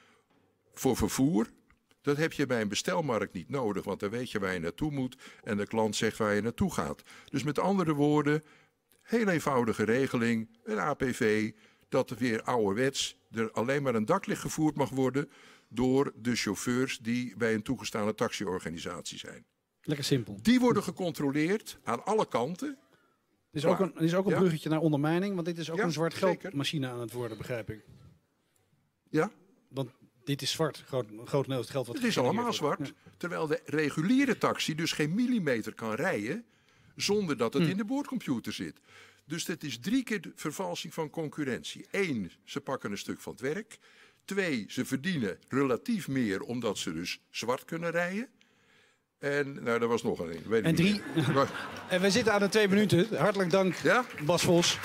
voor vervoer. Dat heb je bij een bestelmarkt niet nodig, want dan weet je waar je naartoe moet en de klant zegt waar je naartoe gaat. Dus met andere woorden, heel eenvoudige regeling, een APV, dat er weer ouderwets er alleen maar een daklicht gevoerd mag worden door de chauffeurs die bij een toegestane taxiorganisatie zijn. Lekker simpel. Die worden gecontroleerd aan alle kanten. Er is ook een bruggetje naar ondermijning, want dit is ook een zwart zeker. geldmachine aan het worden, begrijp ik. Ja? Want dit is zwart, grotendeels het geld wat... Het is allemaal zwart, ja. Terwijl de reguliere taxi dus geen millimeter kan rijden zonder dat het in de boordcomputer zit. Dus dat is 3 keer de vervalsing van concurrentie. 1, ze pakken een stuk van het werk. 2, ze verdienen relatief meer omdat ze dus zwart kunnen rijden. En nou, er was nog een. Weet en 3. En we zitten aan de 2 minuten. Hartelijk dank, ja? Bas Vos.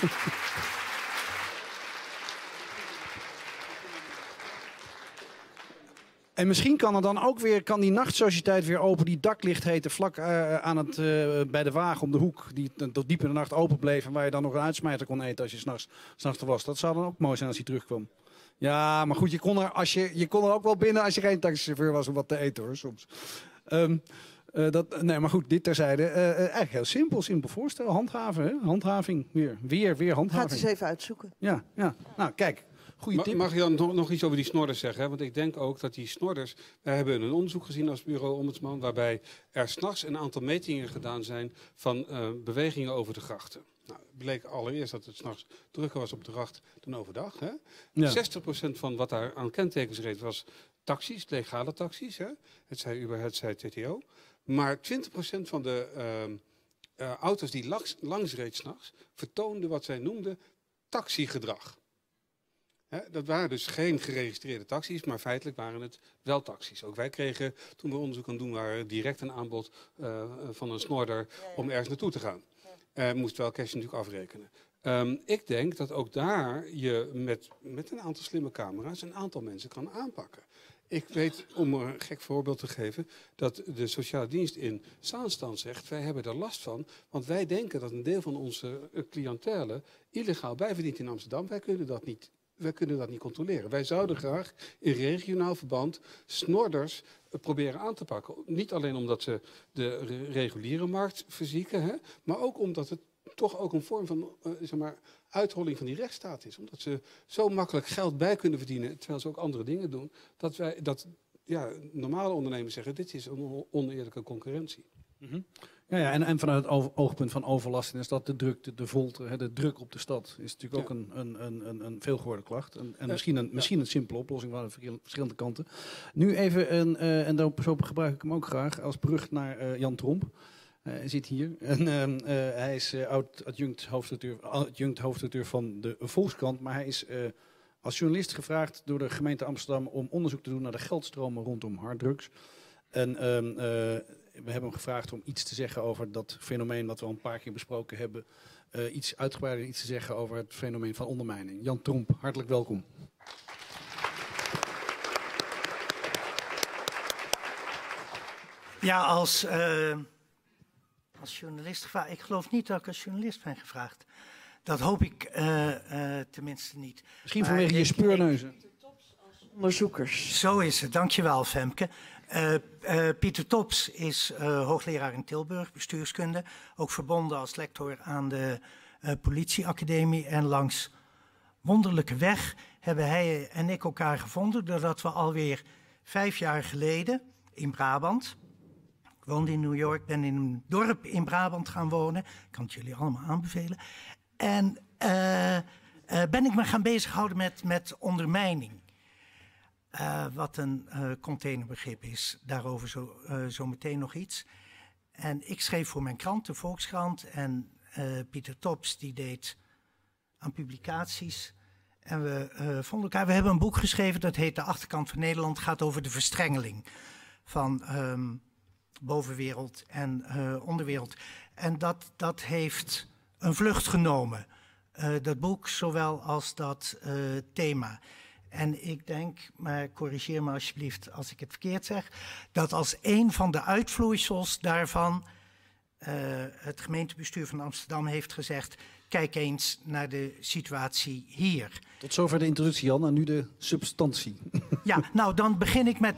En misschien kan er dan ook weer, kan die nachtsociëteit weer open, die daklicht heette, vlak aan het, bij de wagen om de hoek, die tot diep in de nacht open bleef en waar je dan nog een uitsmijter kon eten als je 's nachts er was. Dat zou dan ook mooi zijn als hij terugkwam. Ja, maar goed, je kon er ook wel binnen als je geen taxichauffeur was om wat te eten, hoor, soms. Nee, maar goed, dit terzijde. Eigenlijk heel simpel voorstel. Handhaven, hè? Handhaving. Weer handhaving. Ga het eens even uitzoeken. Ja. Nou, kijk. Goeie tip. Mag je dan nog iets over die snorders zeggen? Hè? Want ik denk ook dat die snorders... Wij hebben een onderzoek gezien als bureau Ombudsman, waarbij er 's nachts een aantal metingen gedaan zijn van bewegingen over de grachten. Nou, het bleek allereerst dat het 's nachts drukker was op de gracht dan overdag. Hè? Ja. 60% van wat daar aan kentekens reed was taxis, legale taxis. Hè? Het zij Uber, het zij TTO. Maar 20% van de auto's die langs reed 's nachts vertoonden wat zij noemden taxigedrag. Dat waren dus geen geregistreerde taxis, maar feitelijk waren het wel taxis. Ook wij kregen, toen we onderzoek aan het doen waren, direct een aanbod van een snorder om ergens naartoe te gaan. Moest wel cash natuurlijk afrekenen. Ik denk dat ook daar je met een aantal slimme camera's een aantal mensen kan aanpakken. Ik weet, om een gek voorbeeld te geven, dat de sociale dienst in Zaanstad zegt, wij hebben er last van, want wij denken dat een deel van onze cliëntele illegaal bijverdient in Amsterdam. Wij kunnen dat niet controleren. Wij zouden graag in regionaal verband snorders proberen aan te pakken. Niet alleen omdat ze de reguliere markt verzieken, hè, maar ook omdat het toch ook een vorm van uitholling van die rechtsstaat is. Omdat ze zo makkelijk geld bij kunnen verdienen, terwijl ze ook andere dingen doen, dat normale ondernemers zeggen, dit is een oneerlijke concurrentie. Mm-hmm. Ja, en vanuit het oogpunt van overlast is dat de drukte, de volte, de druk op de stad is natuurlijk ook een veelgehoorde klacht. En misschien een simpele oplossing van de verschillende kanten. Nu even, en daarop gebruik ik hem ook graag, als brug naar Jan Tromp. Hij zit hier. En, hij is adjunct hoofdredacteur van de Volkskrant, maar hij is als journalist gevraagd door de gemeente Amsterdam om onderzoek te doen naar de geldstromen rondom harddrugs. En we hebben hem gevraagd om iets te zeggen over dat fenomeen dat we al een paar keer besproken hebben. Iets uitgebreider iets te zeggen over het fenomeen van ondermijning. Jan Tromp, hartelijk welkom. Ja, als journalist gevraagd. Ik geloof niet dat ik als journalist ben gevraagd. Dat hoop ik tenminste niet. Misschien vanwege je speurneuzen. Onderzoekers. Zo is het, dankjewel Femke. Pieter Tops is hoogleraar in Tilburg, bestuurskunde. Ook verbonden als lector aan de politieacademie. En langs wonderlijke weg hebben hij en ik elkaar gevonden, doordat we alweer 5 jaar geleden in Brabant, ik woonde in New York, ben in een dorp in Brabant gaan wonen. Ik kan het jullie allemaal aanbevelen. En ben ik me gaan bezighouden met ondermijning. Wat een containerbegrip is, daarover zo meteen nog iets. En ik schreef voor mijn krant, de Volkskrant. En Pieter Tops die deed aan publicaties. En we vonden elkaar. We hebben een boek geschreven, dat heet De Achterkant van Nederland. Gaat over de verstrengeling van bovenwereld en onderwereld. En dat heeft een vlucht genomen. Dat boek, zowel als dat thema. En ik denk, maar corrigeer me alsjeblieft als ik het verkeerd zeg, dat als een van de uitvloeisels daarvan het gemeentebestuur van Amsterdam heeft gezegd, kijk eens naar de situatie hier. Tot zover de introductie, Jan, en nu de substantie. Ja, nou dan begin ik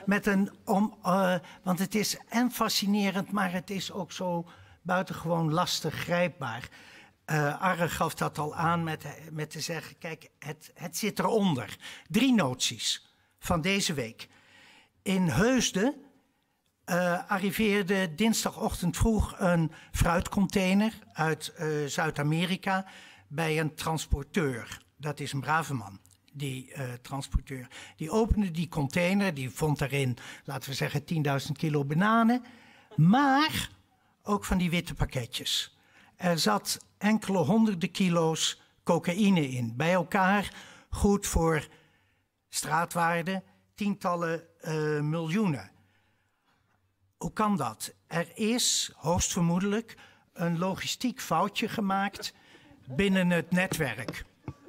want het is en fascinerend, maar het is ook zo buitengewoon lastig grijpbaar. Arre gaf dat al aan met te zeggen, kijk, het zit eronder. 3 noties van deze week. In Heusden arriveerde dinsdagochtend vroeg een fruitcontainer uit Zuid-Amerika bij een transporteur. Dat is een brave man, die transporteur. Die opende die container, die vond daarin, laten we zeggen, 10.000 kilo bananen. Maar ook van die witte pakketjes. Er zat enkele honderden kilo's cocaïne in. Bij elkaar goed voor straatwaarde, tientallen miljoenen. Hoe kan dat? Er is hoogstvermoedelijk een logistiek foutje gemaakt binnen het netwerk.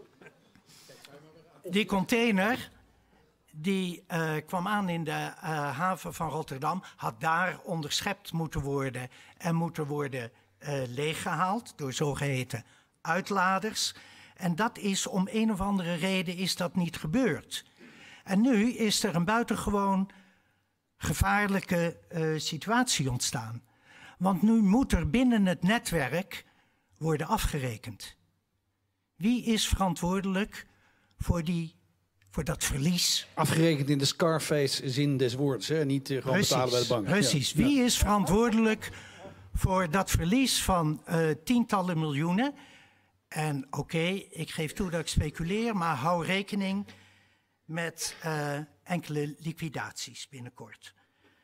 Die container die kwam aan in de haven van Rotterdam, had daar onderschept moeten worden en moeten worden leeggehaald door zogeheten uitladers. En dat is om een of andere reden is dat niet gebeurd. En nu is er een buitengewoon gevaarlijke situatie ontstaan. Want nu moet er binnen het netwerk worden afgerekend. Wie is verantwoordelijk voor dat verlies? Afgerekend in de Scarface-zin des woords, hè? Niet gewoon betalen bij de bank. Precies. Ja. Wie is verantwoordelijk voor dat verlies van tientallen miljoenen? En oké, ik geef toe dat ik speculeer, maar hou rekening met enkele liquidaties binnenkort.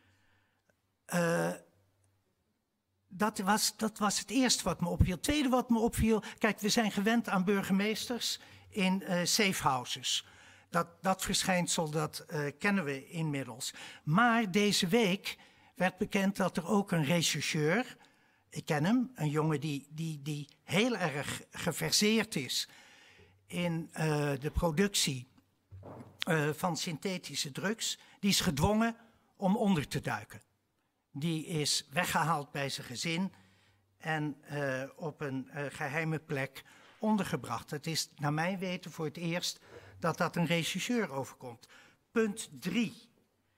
Dat was het eerste wat me opviel. Het tweede wat me opviel, kijk, we zijn gewend aan burgemeesters in safehouses. Dat verschijnsel, dat kennen we inmiddels. Maar deze week werd bekend dat er ook een rechercheur, ik ken hem, een jongen die heel erg geverseerd is in de productie van synthetische drugs, Die is gedwongen om onder te duiken. Die is weggehaald bij zijn gezin en op een geheime plek ondergebracht. Het is naar mijn weten voor het eerst dat een regisseur overkomt. Punt 3.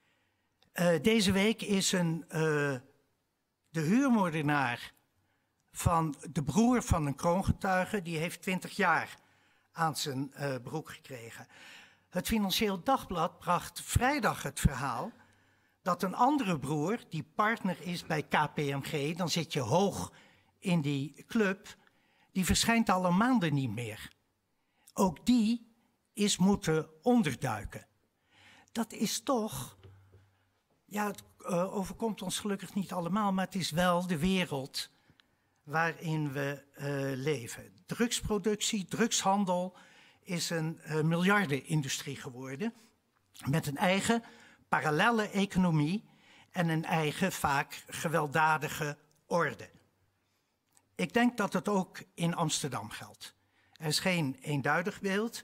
Deze week is de huurmoordenaar van de broer van een kroongetuige, die heeft 20 jaar aan zijn broek gekregen. Het Financieel Dagblad bracht vrijdag het verhaal dat een andere broer, die partner is bij KPMG, dan zit je hoog in die club, die verschijnt al een maanden niet meer. Ook die is moeten onderduiken. Dat is toch, ja, het overkomt ons gelukkig niet allemaal, maar het is wel de wereld waarin we leven. Drugsproductie, drugshandel is een miljardenindustrie geworden met een eigen parallelle economie en een eigen, vaak gewelddadige orde. Ik denk dat het ook in Amsterdam geldt. Er is geen eenduidig beeld,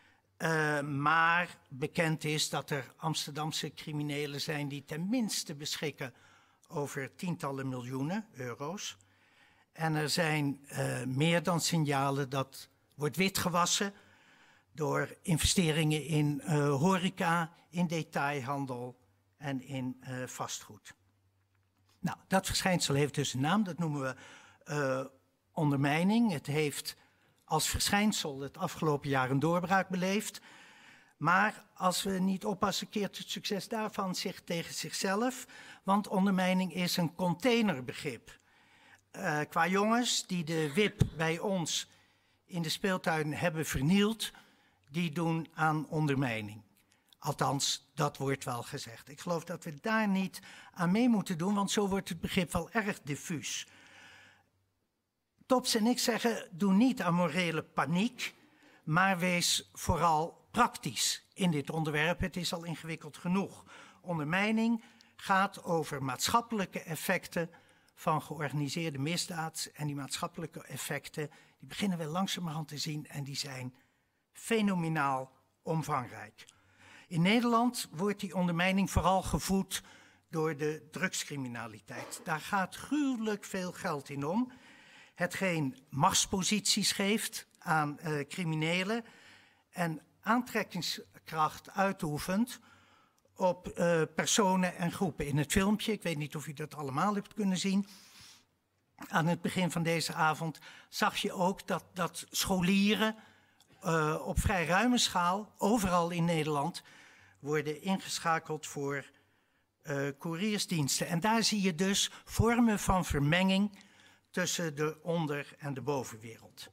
maar bekend is dat er Amsterdamse criminelen zijn die tenminste beschikken over tientallen miljoenen euro's. En er zijn meer dan signalen dat wordt witgewassen door investeringen in horeca, in detailhandel en in vastgoed. Nou, dat verschijnsel heeft dus een naam, dat noemen we ondermijning. Het heeft als verschijnsel het afgelopen jaar een doorbraak beleefd. Maar als we niet oppassen, keert het succes daarvan zich tegen zichzelf. Want ondermijning is een containerbegrip. Qua jongens die de wip bij ons in de speeltuin hebben vernield, die doen aan ondermijning. Althans, dat wordt wel gezegd. Ik geloof dat we daar niet aan mee moeten doen, want zo wordt het begrip wel erg diffuus. Tops en ik zeggen, doe niet aan morele paniek, maar wees vooral praktisch in dit onderwerp. Het is al ingewikkeld genoeg. Ondermijning gaat over maatschappelijke effecten van georganiseerde misdaad. En die maatschappelijke effecten, die beginnen we langzamerhand te zien en die zijn fenomenaal omvangrijk. In Nederland wordt die ondermijning vooral gevoed door de drugscriminaliteit. Daar gaat gruwelijk veel geld in om. Hetgeen machtsposities geeft aan criminelen en aantrekkingskracht uitoefent op personen en groepen. In het filmpje, ik weet niet of u dat allemaal hebt kunnen zien, aan het begin van deze avond zag je ook dat scholieren op vrij ruime schaal, overal in Nederland, worden ingeschakeld voor couriersdiensten. En daar zie je dus vormen van vermenging tussen de onder- en de bovenwereld.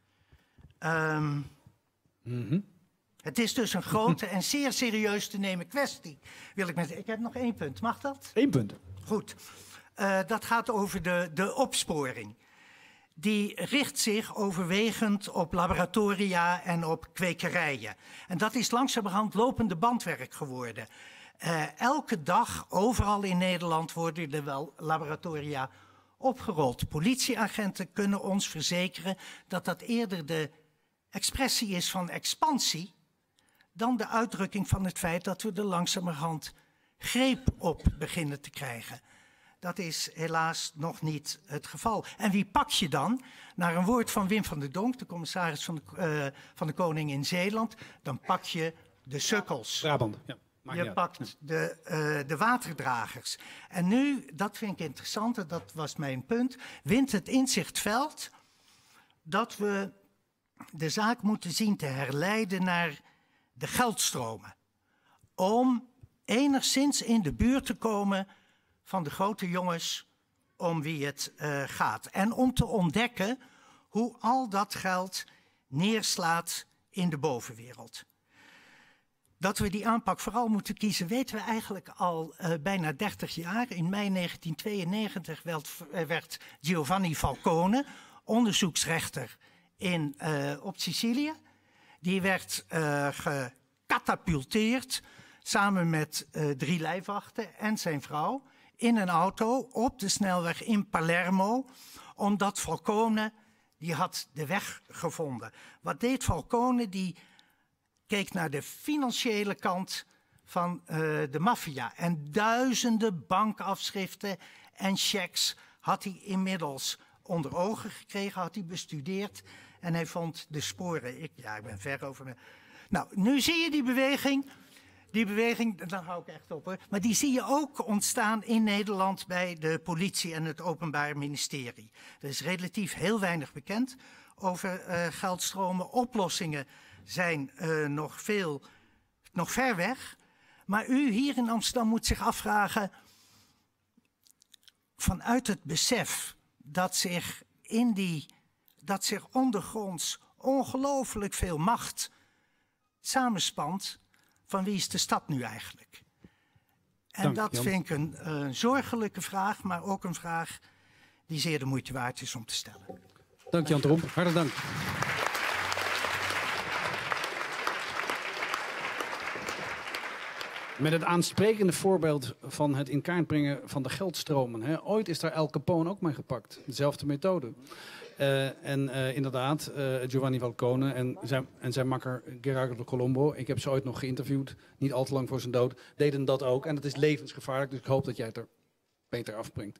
Het is dus een grote en zeer serieus te nemen kwestie. Ik heb nog 1 punt, mag dat? 1 punt. Goed. Dat gaat over de opsporing. Die richt zich overwegend op laboratoria en op kwekerijen. En dat is langzamerhand lopende bandwerk geworden. Elke dag, overal in Nederland, worden er wel laboratoria opgerold. Politieagenten kunnen ons verzekeren dat dat eerder de expressie is van expansie dan de uitdrukking van het feit dat we er langzamerhand greep op beginnen te krijgen. Dat is helaas nog niet het geval. En wie pak je dan? Naar een woord van Wim van der Donk, de commissaris van de Koning in Zeeland, dan pak je de sukkels. Brabant, ja. Je pakt de waterdragers. En nu, dat vind ik interessant, en dat was mijn punt, wint het inzichtveld dat we de zaak moeten zien te herleiden naar de geldstromen. Om enigszins in de buurt te komen van de grote jongens om wie het gaat. En om te ontdekken hoe al dat geld neerslaat in de bovenwereld. Dat we die aanpak vooral moeten kiezen, weten we eigenlijk al bijna 30 jaar. In mei 1992 werd Giovanni Falcone onderzoeksrechter op Sicilië. Die werd gecatapulteerd samen met 3 lijfwachten en zijn vrouw in een auto op de snelweg in Palermo, omdat Falcone, die had de weg gevonden. Wat deed Falcone? Die keek naar de financiële kant van de maffia. En duizenden bankafschriften en checks had hij inmiddels onder ogen gekregen, had hij bestudeerd. En hij vond de sporen. Ik ben ver over me. Nou, nu zie je die beweging. Die beweging, daar hou ik echt op hoor. Maar die zie je ook ontstaan in Nederland bij de politie en het Openbaar Ministerie. Er is relatief heel weinig bekend over geldstromen. Oplossingen zijn nog ver weg. Maar u hier in Amsterdam moet zich afvragen, vanuit het besef dat zich ondergronds ongelooflijk veel macht samenspant, van wie is de stad nu eigenlijk? En Dank, dat Jan. vind ik een zorgelijke vraag, maar ook een vraag die zeer de moeite waard is om te stellen. Dank Jan Tromp, hartelijk dank. Met het aansprekende voorbeeld van het in kaart brengen van de geldstromen. Hè. Ooit is daar Al Capone ook mee gepakt. Dezelfde methode. Inderdaad, Giovanni Falcone en zijn makker Gerardo Colombo, ik heb ze ooit nog geïnterviewd, niet al te lang voor zijn dood, deden dat ook. En dat is levensgevaarlijk, dus ik hoop dat jij het er beter afbrengt.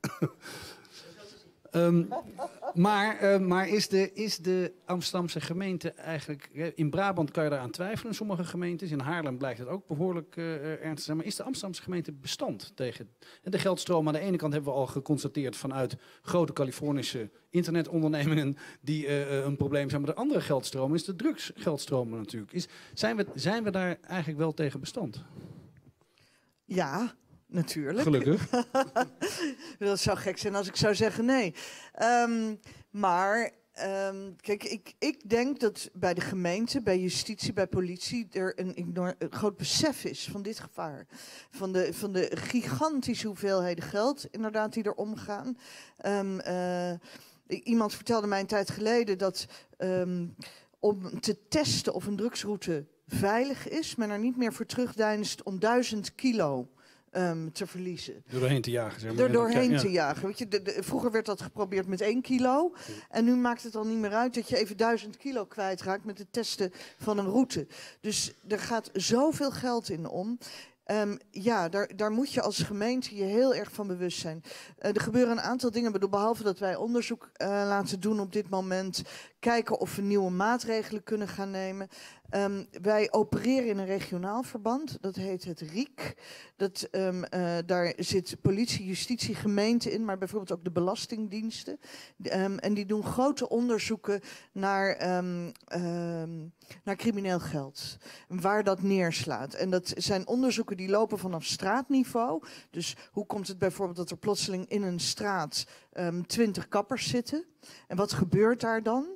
Maar is de Amsterdamse gemeente eigenlijk... In Brabant kan je daaraan twijfelen, in sommige gemeentes. In Haarlem blijkt het ook behoorlijk ernstig te zijn. Maar is de Amsterdamse gemeente bestand tegen de geldstroom? Aan de ene kant hebben we al geconstateerd vanuit grote Californische internetondernemingen die een probleem zijn. Maar de andere geldstroom is de drugsgeldstromen natuurlijk. Zijn we daar eigenlijk wel tegen bestand? Ja, natuurlijk. Gelukkig. Dat zou gek zijn als ik zou zeggen nee. Kijk, ik denk dat bij de gemeente, bij justitie, bij politie er een groot besef is van dit gevaar. Van de gigantische hoeveelheden geld inderdaad die er omgaan. Iemand vertelde mij een tijd geleden dat om te testen of een drugsroute veilig is, men er niet meer voor terugdeinst om 1000 kilo te verliezen. Doorheen te jagen. Zeg maar. Doorheen te jagen. Weet je, vroeger werd dat geprobeerd met 1 kilo. En nu maakt het al niet meer uit dat je even 1000 kilo kwijtraakt met het testen van een route. Dus er gaat zoveel geld in om. Daar moet je als gemeente je heel erg van bewust zijn. Er gebeuren een aantal dingen, behalve dat wij onderzoek laten doen op dit moment, kijken of we nieuwe maatregelen kunnen gaan nemen. Wij opereren in een regionaal verband, dat heet het RIEK. Daar zit politie, justitie, gemeente in, maar bijvoorbeeld ook de belastingdiensten. En die doen grote onderzoeken naar crimineel geld. Waar dat neerslaat. En dat zijn onderzoeken die lopen vanaf straatniveau. Dus hoe komt het bijvoorbeeld dat er plotseling in een straat 20 kappers zitten? En wat gebeurt daar dan?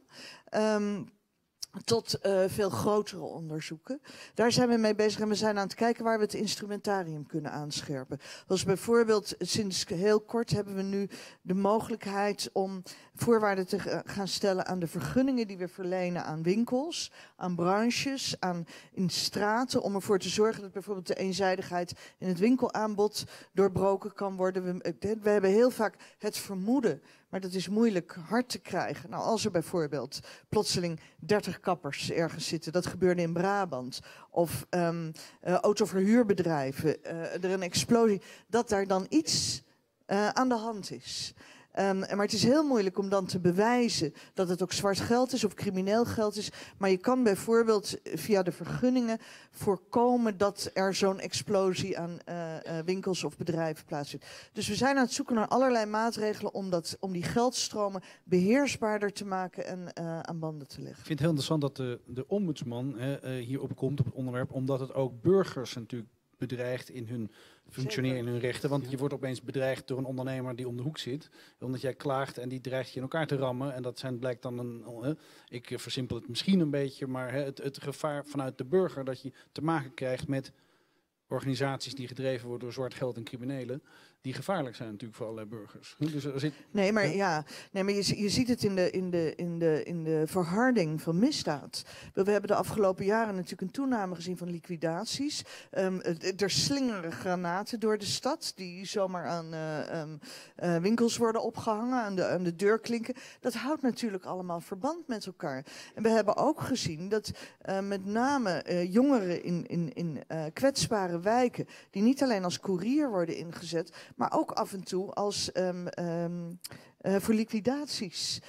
Tot veel grotere onderzoeken. Daar zijn we mee bezig en we zijn aan het kijken waar we het instrumentarium kunnen aanscherpen. Dus bijvoorbeeld sinds heel kort hebben we nu de mogelijkheid om voorwaarden te gaan stellen aan de vergunningen die we verlenen aan winkels, aan branches, in straten, om ervoor te zorgen dat bijvoorbeeld de eenzijdigheid in het winkelaanbod doorbroken kan worden. We hebben heel vaak het vermoeden, maar dat is moeilijk hard te krijgen. Nou, als er bijvoorbeeld plotseling 30 kappers ergens zitten, dat gebeurde in Brabant, of autoverhuurbedrijven, er een explosie, dat daar dan iets aan de hand is. Maar het is heel moeilijk om dan te bewijzen dat het ook zwart geld is of crimineel geld is. Maar je kan bijvoorbeeld via de vergunningen voorkomen dat er zo'n explosie aan winkels of bedrijven plaatsvindt. Dus we zijn aan het zoeken naar allerlei maatregelen om die geldstromen beheersbaarder te maken en aan banden te leggen. Ik vind het heel interessant dat de ombudsman hierop komt op het onderwerp, omdat het ook burgers natuurlijk bedreigt in hun functioneren, in hun rechten. Want je wordt opeens bedreigd door een ondernemer die om de hoek zit. Omdat jij klaagt en die dreigt je in elkaar te rammen. En dat blijkt dan ik versimpel het misschien een beetje, maar het gevaar vanuit de burger dat je te maken krijgt met organisaties die gedreven worden door zwart geld en criminelen. die gevaarlijk zijn natuurlijk voor allerlei burgers. Dus er zit... Nee, maar je ziet het in de verharding van misdaad. We hebben de afgelopen jaren natuurlijk een toename gezien van liquidaties. Er slingeren granaten door de stad die zomaar aan winkels worden opgehangen, aan de deurklinken. Dat houdt natuurlijk allemaal verband met elkaar. En we hebben ook gezien dat met name jongeren in kwetsbare wijken, die niet alleen als koerier worden ingezet, maar ook af en toe als voor liquidaties.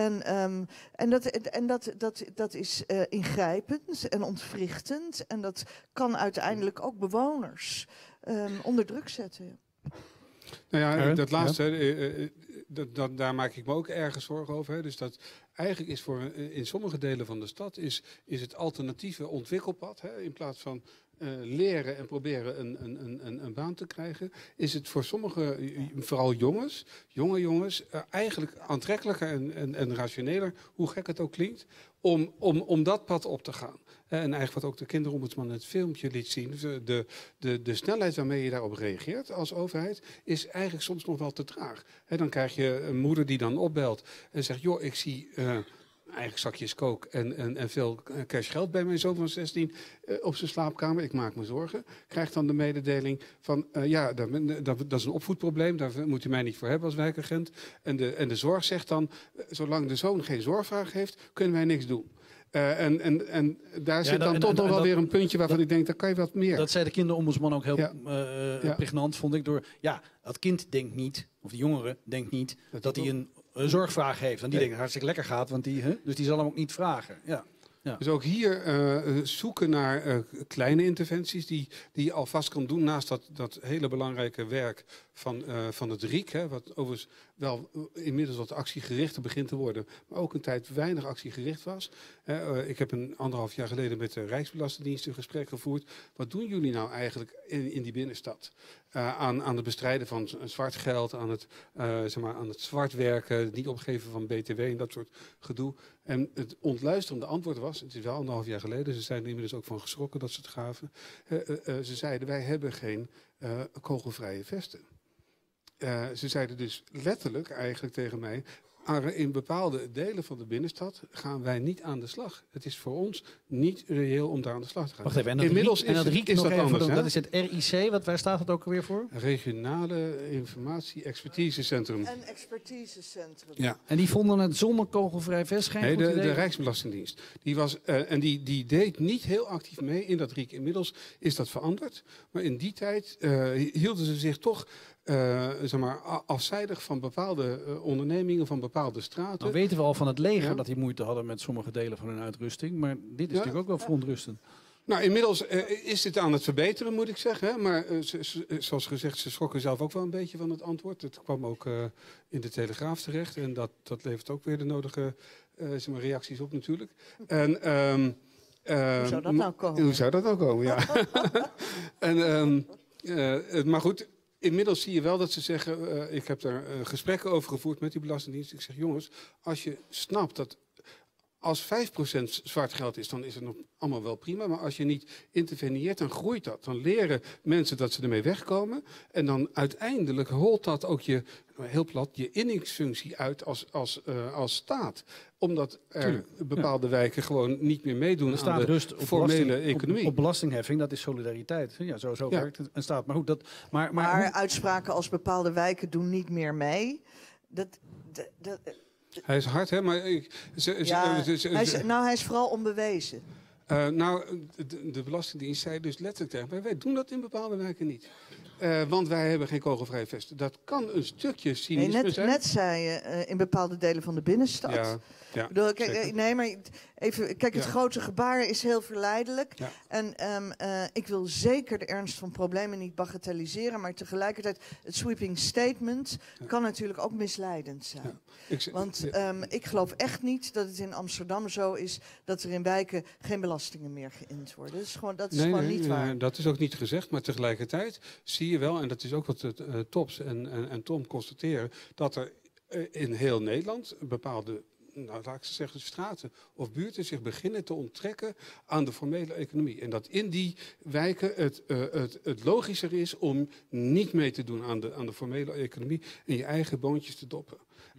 En dat is ingrijpend en ontwrichtend. En dat kan uiteindelijk ook bewoners onder druk zetten. Nou ja, dat laatste, daar maak ik me ook ergens zorgen over. Hè. Dus dat eigenlijk is in sommige delen van de stad is het alternatieve ontwikkelpad. Hè, in plaats van leren en proberen een baan te krijgen, is het voor sommige, vooral jonge jongens, eigenlijk aantrekkelijker en rationeler, hoe gek het ook klinkt, om dat pad op te gaan. En eigenlijk wat ook de kinderombudsman in het filmpje liet zien, de snelheid waarmee je daarop reageert als overheid, is eigenlijk soms nog wel te traag. Dan krijg je een moeder die dan opbelt en zegt, joh, ik zie eigenlijk zakjes kook en veel cashgeld bij mijn zoon van 16 op zijn slaapkamer. Ik maak me zorgen. Krijgt dan de mededeling van, dat is een opvoedprobleem. Daar moet u mij niet voor hebben als wijkagent. En de zorg zegt dan, zolang de zoon geen zorgvraag heeft, kunnen wij niks doen. En daar zit dan toch nog wel weer een puntje waarvan ik denk, daar kan je wat meer. Dat zei de kinderombudsman ook heel pregnant, vond ik. Dat kind denkt niet, of de jongere denkt niet, dat hij een zorgvraag heeft. En die denkt hartstikke lekker gaat, want dus die zal hem ook niet vragen. Ja. Ja. Dus ook hier zoeken naar kleine interventies die je alvast kan doen naast dat hele belangrijke werk van het RIEK. Hè, wat overigens wel inmiddels wat actiegerichter begint te worden, maar ook een tijd weinig actiegericht was. Ik heb 1,5 jaar geleden met de Rijksbelastingdienst een gesprek gevoerd. Wat doen jullie nou eigenlijk in die binnenstad? Aan het bestrijden van zwart geld, aan het zwart werken, het niet opgeven van BTW en dat soort gedoe. En het ontluisterende antwoord was, het is wel 1,5 jaar geleden, ze zijn er inmiddels ook van geschrokken dat ze het gaven. Ze zeiden, wij hebben geen kogelvrije vesten. Ze zeiden dus letterlijk eigenlijk tegen mij, in bepaalde delen van de binnenstad gaan wij niet aan de slag. Het is voor ons niet reëel om daar aan de slag te gaan. Wacht even, inmiddels is dat anders. Dat is het RIC, waar staat het ook alweer voor? Regionale Informatie Expertisecentrum. Een expertisecentrum. Ja. En die vonden het zonder kogelvrij vest geen goed idee? De Rijksbelastingdienst. Die deed niet heel actief mee in dat RIEK. Inmiddels is dat veranderd. Maar in die tijd hielden ze zich toch afzijdig van bepaalde ondernemingen, van bepaalde straten. Nou weten we al van het leger dat die moeite hadden met sommige delen van hun uitrusting. Maar dit is natuurlijk ook wel verontrustend. Nou, inmiddels is dit aan het verbeteren, moet ik zeggen. Hè? Maar zoals gezegd, ze schrokken zelf ook wel een beetje van het antwoord. Het kwam ook in de Telegraaf terecht. En dat levert ook weer de nodige reacties op natuurlijk. En, hoe zou dat nou komen? Hoe zou dat nou komen, ja. Maar goed, inmiddels zie je wel dat ze zeggen, ik heb daar gesprekken over gevoerd met die Belastingdienst. Ik zeg, jongens, als je snapt dat als 5% zwart geld is, dan is het nog allemaal wel prima. Maar als je niet interveneert, dan groeit dat. Dan leren mensen dat ze ermee wegkomen. En dan uiteindelijk holt dat ook heel plat, je inningsfunctie uit als staat. Omdat er bepaalde wijken gewoon niet meer meedoen aan de formele economie. Op belastingheffing, dat is solidariteit. Ja, zo werkt een staat. Maar goed, maar uitspraken als bepaalde wijken doen niet meer mee. Hij is hard, hè? Maar hij is vooral onbewezen. De Belastingdienst zei dus letterlijk tegen mij, wij doen dat in bepaalde wijken niet. Want wij hebben geen kogelvrije vesten. Dat kan een stukje cynisme zijn. Net zei je in bepaalde delen van de binnenstad. Ja, maar even, kijk, het grote gebaar is heel verleidelijk. Ja. En ik wil zeker de ernst van problemen niet bagatelliseren, maar tegelijkertijd het sweeping statement kan natuurlijk ook misleidend zijn. Ja. Ik geloof echt niet dat het in Amsterdam zo is dat er in wijken geen belastingen meer geïnd worden. Dat is gewoon niet waar. Dat is ook niet gezegd, maar tegelijkertijd zie je wel, en dat is ook wat Tops en Tom constateren, dat er in heel Nederland bepaalde nou, laat ik zeggen, straten of buurten zich beginnen te onttrekken aan de formele economie. En dat in die wijken het logischer is om niet mee te doen aan de formele economie en je eigen boontjes te doppen.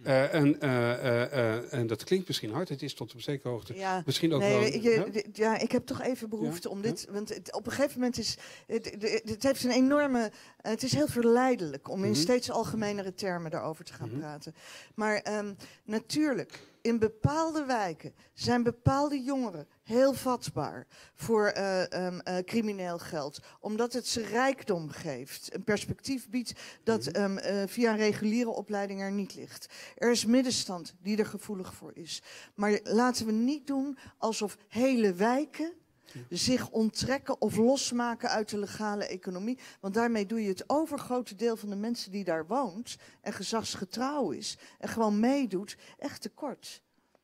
En dat klinkt misschien hard, het is tot op zekere hoogte misschien ook wel... Ja, ik heb toch even behoefte om dit... Want op een gegeven moment is... Het heeft een enorme... Het is heel verleidelijk om in steeds algemenere termen daarover te gaan praten. Maar natuurlijk, in bepaalde wijken zijn bepaalde jongeren heel vatbaar voor crimineel geld. Omdat het ze rijkdom geeft. Een perspectief biedt dat via een reguliere opleiding er niet ligt. Er is middenstand die er gevoelig voor is. Maar laten we niet doen alsof hele wijken zich onttrekken of losmaken uit de legale economie. Want daarmee doe je het overgrote deel van de mensen die daar woont en gezagsgetrouw is en gewoon meedoet, echt tekort.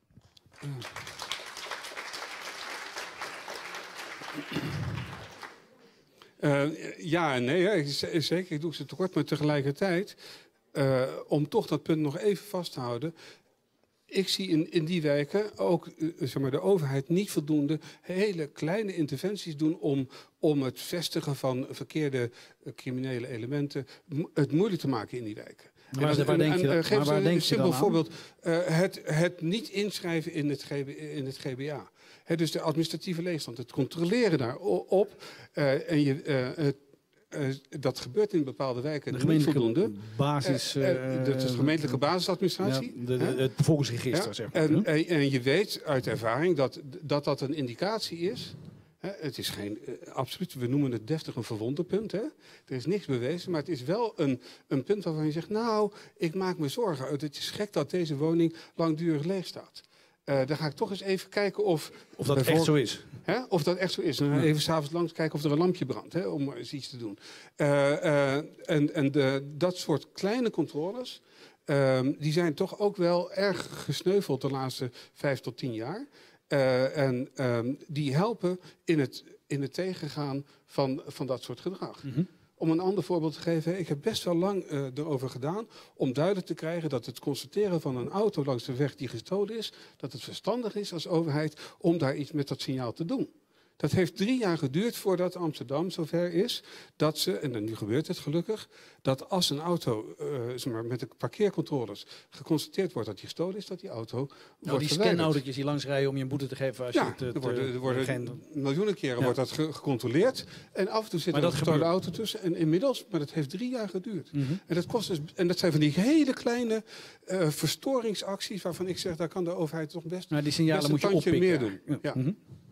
Ja en nee, hè. Zeker, ik doe ze tekort, maar tegelijkertijd, om toch dat punt nog even vast te houden, ik zie in die wijken ook zeg maar, de overheid niet voldoende hele kleine interventies doen om het vestigen van verkeerde criminele elementen het moeilijk te maken in die wijken. Waar denk je geef een simpel aan? voorbeeld. Het niet inschrijven in het GBA. Dus de administratieve leegstand, het controleren daarop. Dat gebeurt in bepaalde wijken niet voldoende. Basis, dat is gemeentelijke basisadministratie. Ja, het bevolkingsregister, zeg maar. En je weet uit ervaring dat een indicatie is. Het is geen, absoluut, we noemen het deftig een verwonderpunt. Er is niks bewezen, maar het is wel een punt waarvan je zegt, nou, ik maak me zorgen uit. Het is gek dat deze woning langdurig leeg staat. Dan ga ik toch eens even kijken of dat echt zo is. Of dat echt zo is. Dan even 's avonds langs kijken of er een lampje brandt, om eens iets te doen. Dat soort kleine controles, die zijn toch ook wel erg gesneuveld de laatste 5 tot 10 jaar. Die helpen in het tegengaan van dat soort gedrag. Om een ander voorbeeld te geven, ik heb best wel lang erover gedaan om duidelijk te krijgen dat het constateren van een auto langs de weg die gestolen is, dat het verstandig is als overheid om daar iets met dat signaal te doen. Dat heeft 3 jaar geduurd voordat Amsterdam zover is dat ze, en nu gebeurt het gelukkig, dat als een auto met de parkeercontroles geconstateerd wordt dat die gestolen is, dat die auto wordt die scanautootjes die langs rijden om je een boete te geven als je het... er worden miljoenen keren wordt dat gecontroleerd. En af en toe zit er een gestolen auto tussen. En inmiddels, maar dat heeft 3 jaar geduurd. En dat kost dus, en dat zijn van die hele kleine verstoringsacties waarvan ik zeg, daar kan de overheid toch best, die signalen best moet je een tandje oppikken. meer doen. Ja.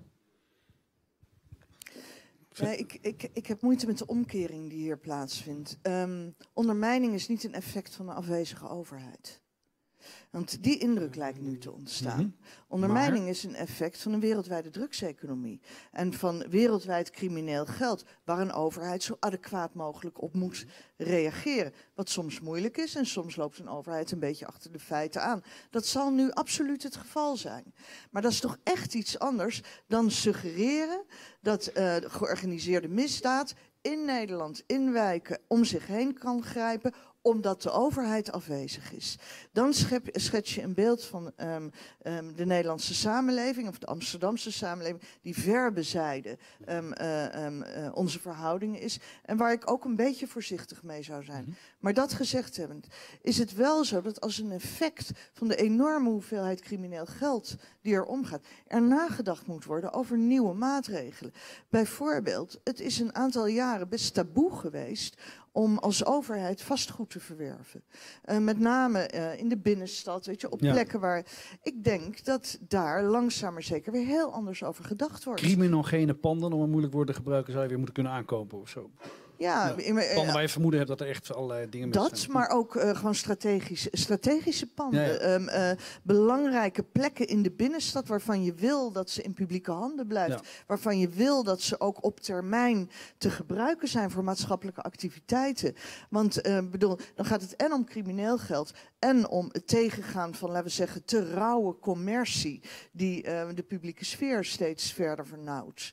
Ja, ik heb moeite met de omkering die hier plaatsvindt. Ondermijning is niet een effect van een afwezige overheid. Want die indruk lijkt nu te ontstaan. Ondermijning is een effect van een wereldwijde drugseconomie. En van wereldwijd crimineel geld, waar een overheid zo adequaat mogelijk op moet reageren. Wat soms moeilijk is en soms loopt een overheid een beetje achter de feiten aan. Dat zal nu absoluut het geval zijn. Maar dat is toch echt iets anders dan suggereren dat georganiseerde misdaad in Nederland, in wijken, om zich heen kan grijpen, omdat de overheid afwezig is. Dan schets je een beeld van de Nederlandse samenleving, of de Amsterdamse samenleving, die ver bezijden onze verhoudingen is. En waar ik ook een beetje voorzichtig mee zou zijn. Maar dat gezegd hebbend, is het wel zo dat als een effect van de enorme hoeveelheid crimineel geld die er omgaat, er nagedacht moet worden over nieuwe maatregelen. Bijvoorbeeld, het is een aantal jaren best taboe geweest om als overheid vastgoed te verwerven. Met name in de binnenstad, weet je, op plekken waar... Ik denk dat daar langzaam maar zeker weer heel anders over gedacht wordt. Criminogene panden, om een moeilijk woord te gebruiken, zou je weer moeten kunnen aankopen of zo. Ja, panden waar je vermoeden hebt dat er echt allerlei dingen mis zijn. Dat, maar ook gewoon strategische panden. Ja. Belangrijke plekken in de binnenstad waarvan je wil dat ze in publieke handen blijft. Ja. Waarvan je wil dat ze ook op termijn te gebruiken zijn voor maatschappelijke activiteiten. Want dan gaat het en om crimineel geld en om het tegengaan van, laten we zeggen, te rauwe commercie die de publieke sfeer steeds verder vernauwt.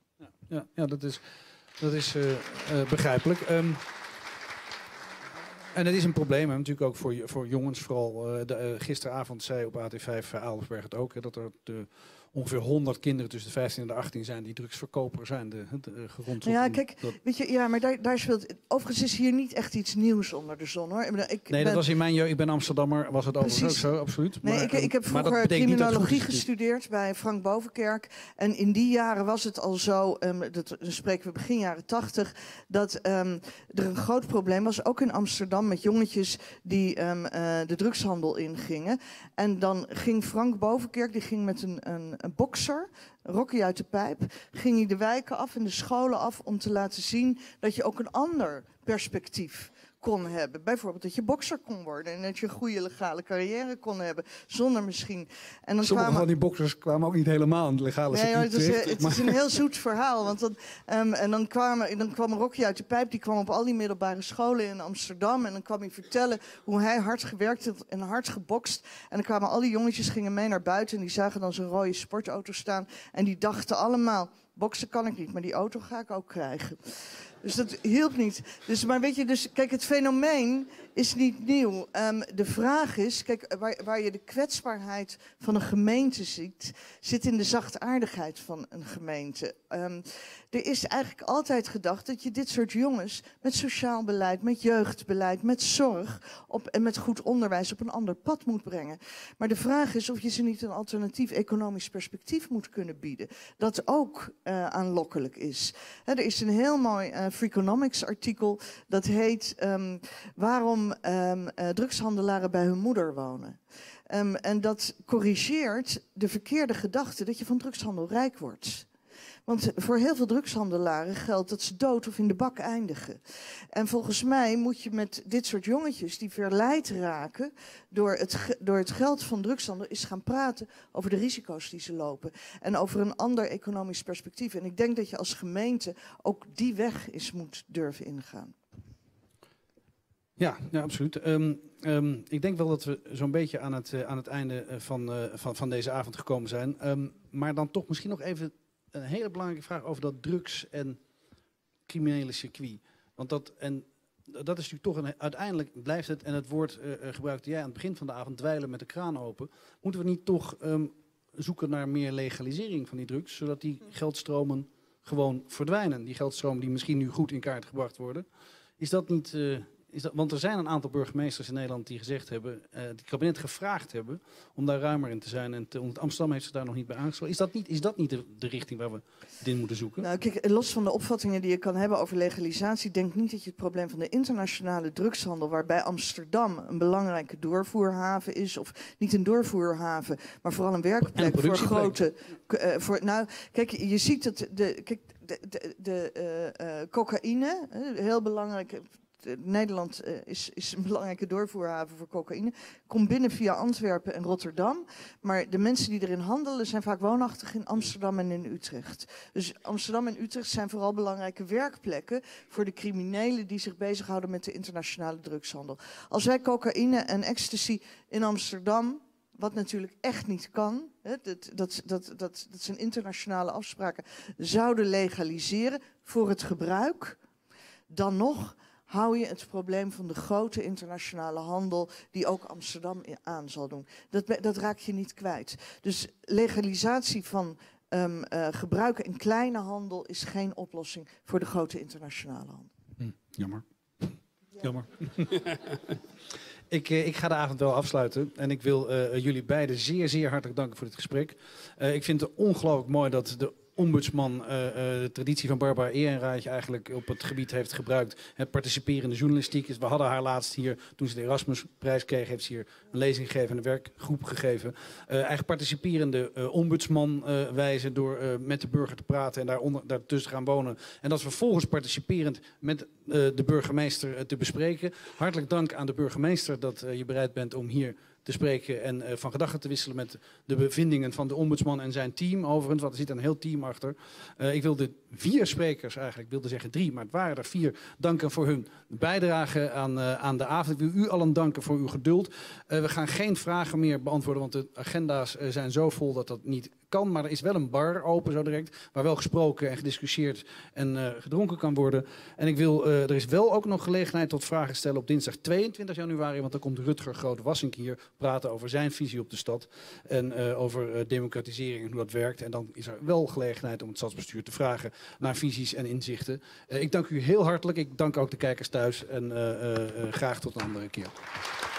Ja, dat is begrijpelijk. En het is een probleem, hè, natuurlijk ook voor jongens. Vooral gisteravond zei op AT5 Aaldersberg het ook, hè, dat er ongeveer 100 kinderen tussen de 15 en de 18 zijn die drugsverkoper zijn. Ja, kijk, weet je, ja, maar daar speelt... Overigens is hier niet echt iets nieuws onder de zon, hoor. Dat was in mijn jeugd. Ik ben Amsterdammer, was het overigens ook zo, absoluut. Nee, maar, ik heb vroeger criminologie gestudeerd bij Frank Bovenkerk. En in die jaren was het al zo, dan spreken we begin jaren 80... dat er een groot probleem was, ook in Amsterdam, met jongetjes die de drugshandel ingingen. En dan ging Frank Bovenkerk, die ging met een bokser, Rocky uit de pijp, ging hij de wijken af en de scholen af om te laten zien dat je ook een ander perspectief kon hebben. Bijvoorbeeld dat je bokser kon worden en dat je een goede legale carrière kon hebben, zonder misschien... En dan sommige van die boksers kwamen ook niet helemaal in het legale circuit terecht. Het is een heel zoet verhaal, want dan kwam Rocky uit de pijp, die kwam op al die middelbare scholen in Amsterdam en dan kwam hij vertellen hoe hij hard gewerkt had en hard gebokst. En dan kwamen al die jongetjes, gingen mee naar buiten en die zagen dan zo'n rode sportauto staan en die dachten allemaal, boksen kan ik niet, maar die auto ga ik ook krijgen. Dus dat hielp niet. Dus, maar weet je, dus, kijk, het fenomeen is niet nieuw. De vraag is, kijk, waar je de kwetsbaarheid van een gemeente ziet, zit in de zachtaardigheid van een gemeente. Er is eigenlijk altijd gedacht dat je dit soort jongens met sociaal beleid, met jeugdbeleid, met zorg en met goed onderwijs op een ander pad moet brengen. Maar de vraag is of je ze niet een alternatief economisch perspectief moet kunnen bieden. Dat ook aanlokkelijk is. Er is een heel mooi Freakonomics artikel dat heet waarom drugshandelaren bij hun moeder wonen. En dat corrigeert de verkeerde gedachte dat je van drugshandel rijk wordt. Want voor heel veel drugshandelaren geldt dat ze dood of in de bak eindigen. En volgens mij moet je met dit soort jongetjes die verleid raken door het geld van drugshandel eens gaan praten over de risico's die ze lopen. En over een ander economisch perspectief. En ik denk dat je als gemeente ook die weg eens moet durven ingaan. Ja, absoluut. Ik denk wel dat we zo'n beetje aan het einde van deze avond gekomen zijn. Maar dan toch misschien nog even een hele belangrijke vraag over dat drugs- en criminele circuit. Want dat is natuurlijk toch uiteindelijk blijft het, en het woord gebruikte jij aan het begin van de avond, dweilen met de kraan open. Moeten we niet toch zoeken naar meer legalisering van die drugs, zodat die geldstromen gewoon verdwijnen? Die geldstromen die misschien nu goed in kaart gebracht worden. Is dat niet... want er zijn een aantal burgemeesters in Nederland die gezegd hebben, het kabinet gevraagd hebben om daar ruimer in te zijn. En Amsterdam heeft zich daar nog niet bij aangesloten. Is dat niet de richting waar we het in moeten zoeken? Nou, kijk, los van de opvattingen die je kan hebben over legalisatie, denk niet dat je het probleem van de internationale drugshandel, waarbij Amsterdam een belangrijke doorvoerhaven is, of niet een doorvoerhaven, maar vooral een werkplek voor grote... kijk, je ziet dat de cocaïne, heel belangrijk... Nederland is een belangrijke doorvoerhaven voor cocaïne. Komt binnen via Antwerpen en Rotterdam. Maar de mensen die erin handelen zijn vaak woonachtig in Amsterdam en in Utrecht. Dus Amsterdam en Utrecht zijn vooral belangrijke werkplekken voor de criminelen die zich bezighouden met de internationale drugshandel. Als wij cocaïne en ecstasy in Amsterdam, wat natuurlijk echt niet kan, dat zijn internationale afspraken, zouden legaliseren voor het gebruik, dan nog hou je het probleem van de grote internationale handel die ook Amsterdam aan zal doen. Dat raak je niet kwijt. Dus legalisatie van gebruik en kleine handel is geen oplossing voor de grote internationale handel. Jammer. Ja. Jammer. Ik ga de avond wel afsluiten en ik wil jullie beiden zeer, zeer hartelijk danken voor dit gesprek. Ik vind het ongelooflijk mooi dat de ombudsman de traditie van Barbara Ehrenreich eigenlijk op het gebied heeft gebruikt. Het participerende journalistiek. We hadden haar laatst hier, toen ze de Erasmusprijs kreeg, heeft ze hier een lezing gegeven en een werkgroep gegeven. Eigenlijk participerende ombudsmanwijze door met de burger te praten en daartussen gaan wonen. En dat vervolgens participerend met de burgemeester te bespreken. Hartelijk dank aan de burgemeester dat je bereid bent om hier te spreken en van gedachten te wisselen met de bevindingen van de ombudsman en zijn team. Overigens, want er zit een heel team achter. Ik wilde 4 sprekers eigenlijk, ik wilde zeggen 3, maar het waren er 4, danken voor hun bijdrage aan de avond. Ik wil u allen danken voor uw geduld. We gaan geen vragen meer beantwoorden, want de agenda's zijn zo vol dat dat niet kan. Maar er is wel een bar open zo direct, waar wel gesproken en gediscussieerd en gedronken kan worden. En er is wel ook nog gelegenheid tot vragen stellen op dinsdag 22 januari, want dan komt Rutger Groot-Wassink hier praten over zijn visie op de stad en over democratisering en hoe dat werkt. En dan is er wel gelegenheid om het stadsbestuur te vragen naar visies en inzichten. Ik dank u heel hartelijk. Ik dank ook de kijkers thuis en graag tot een andere keer.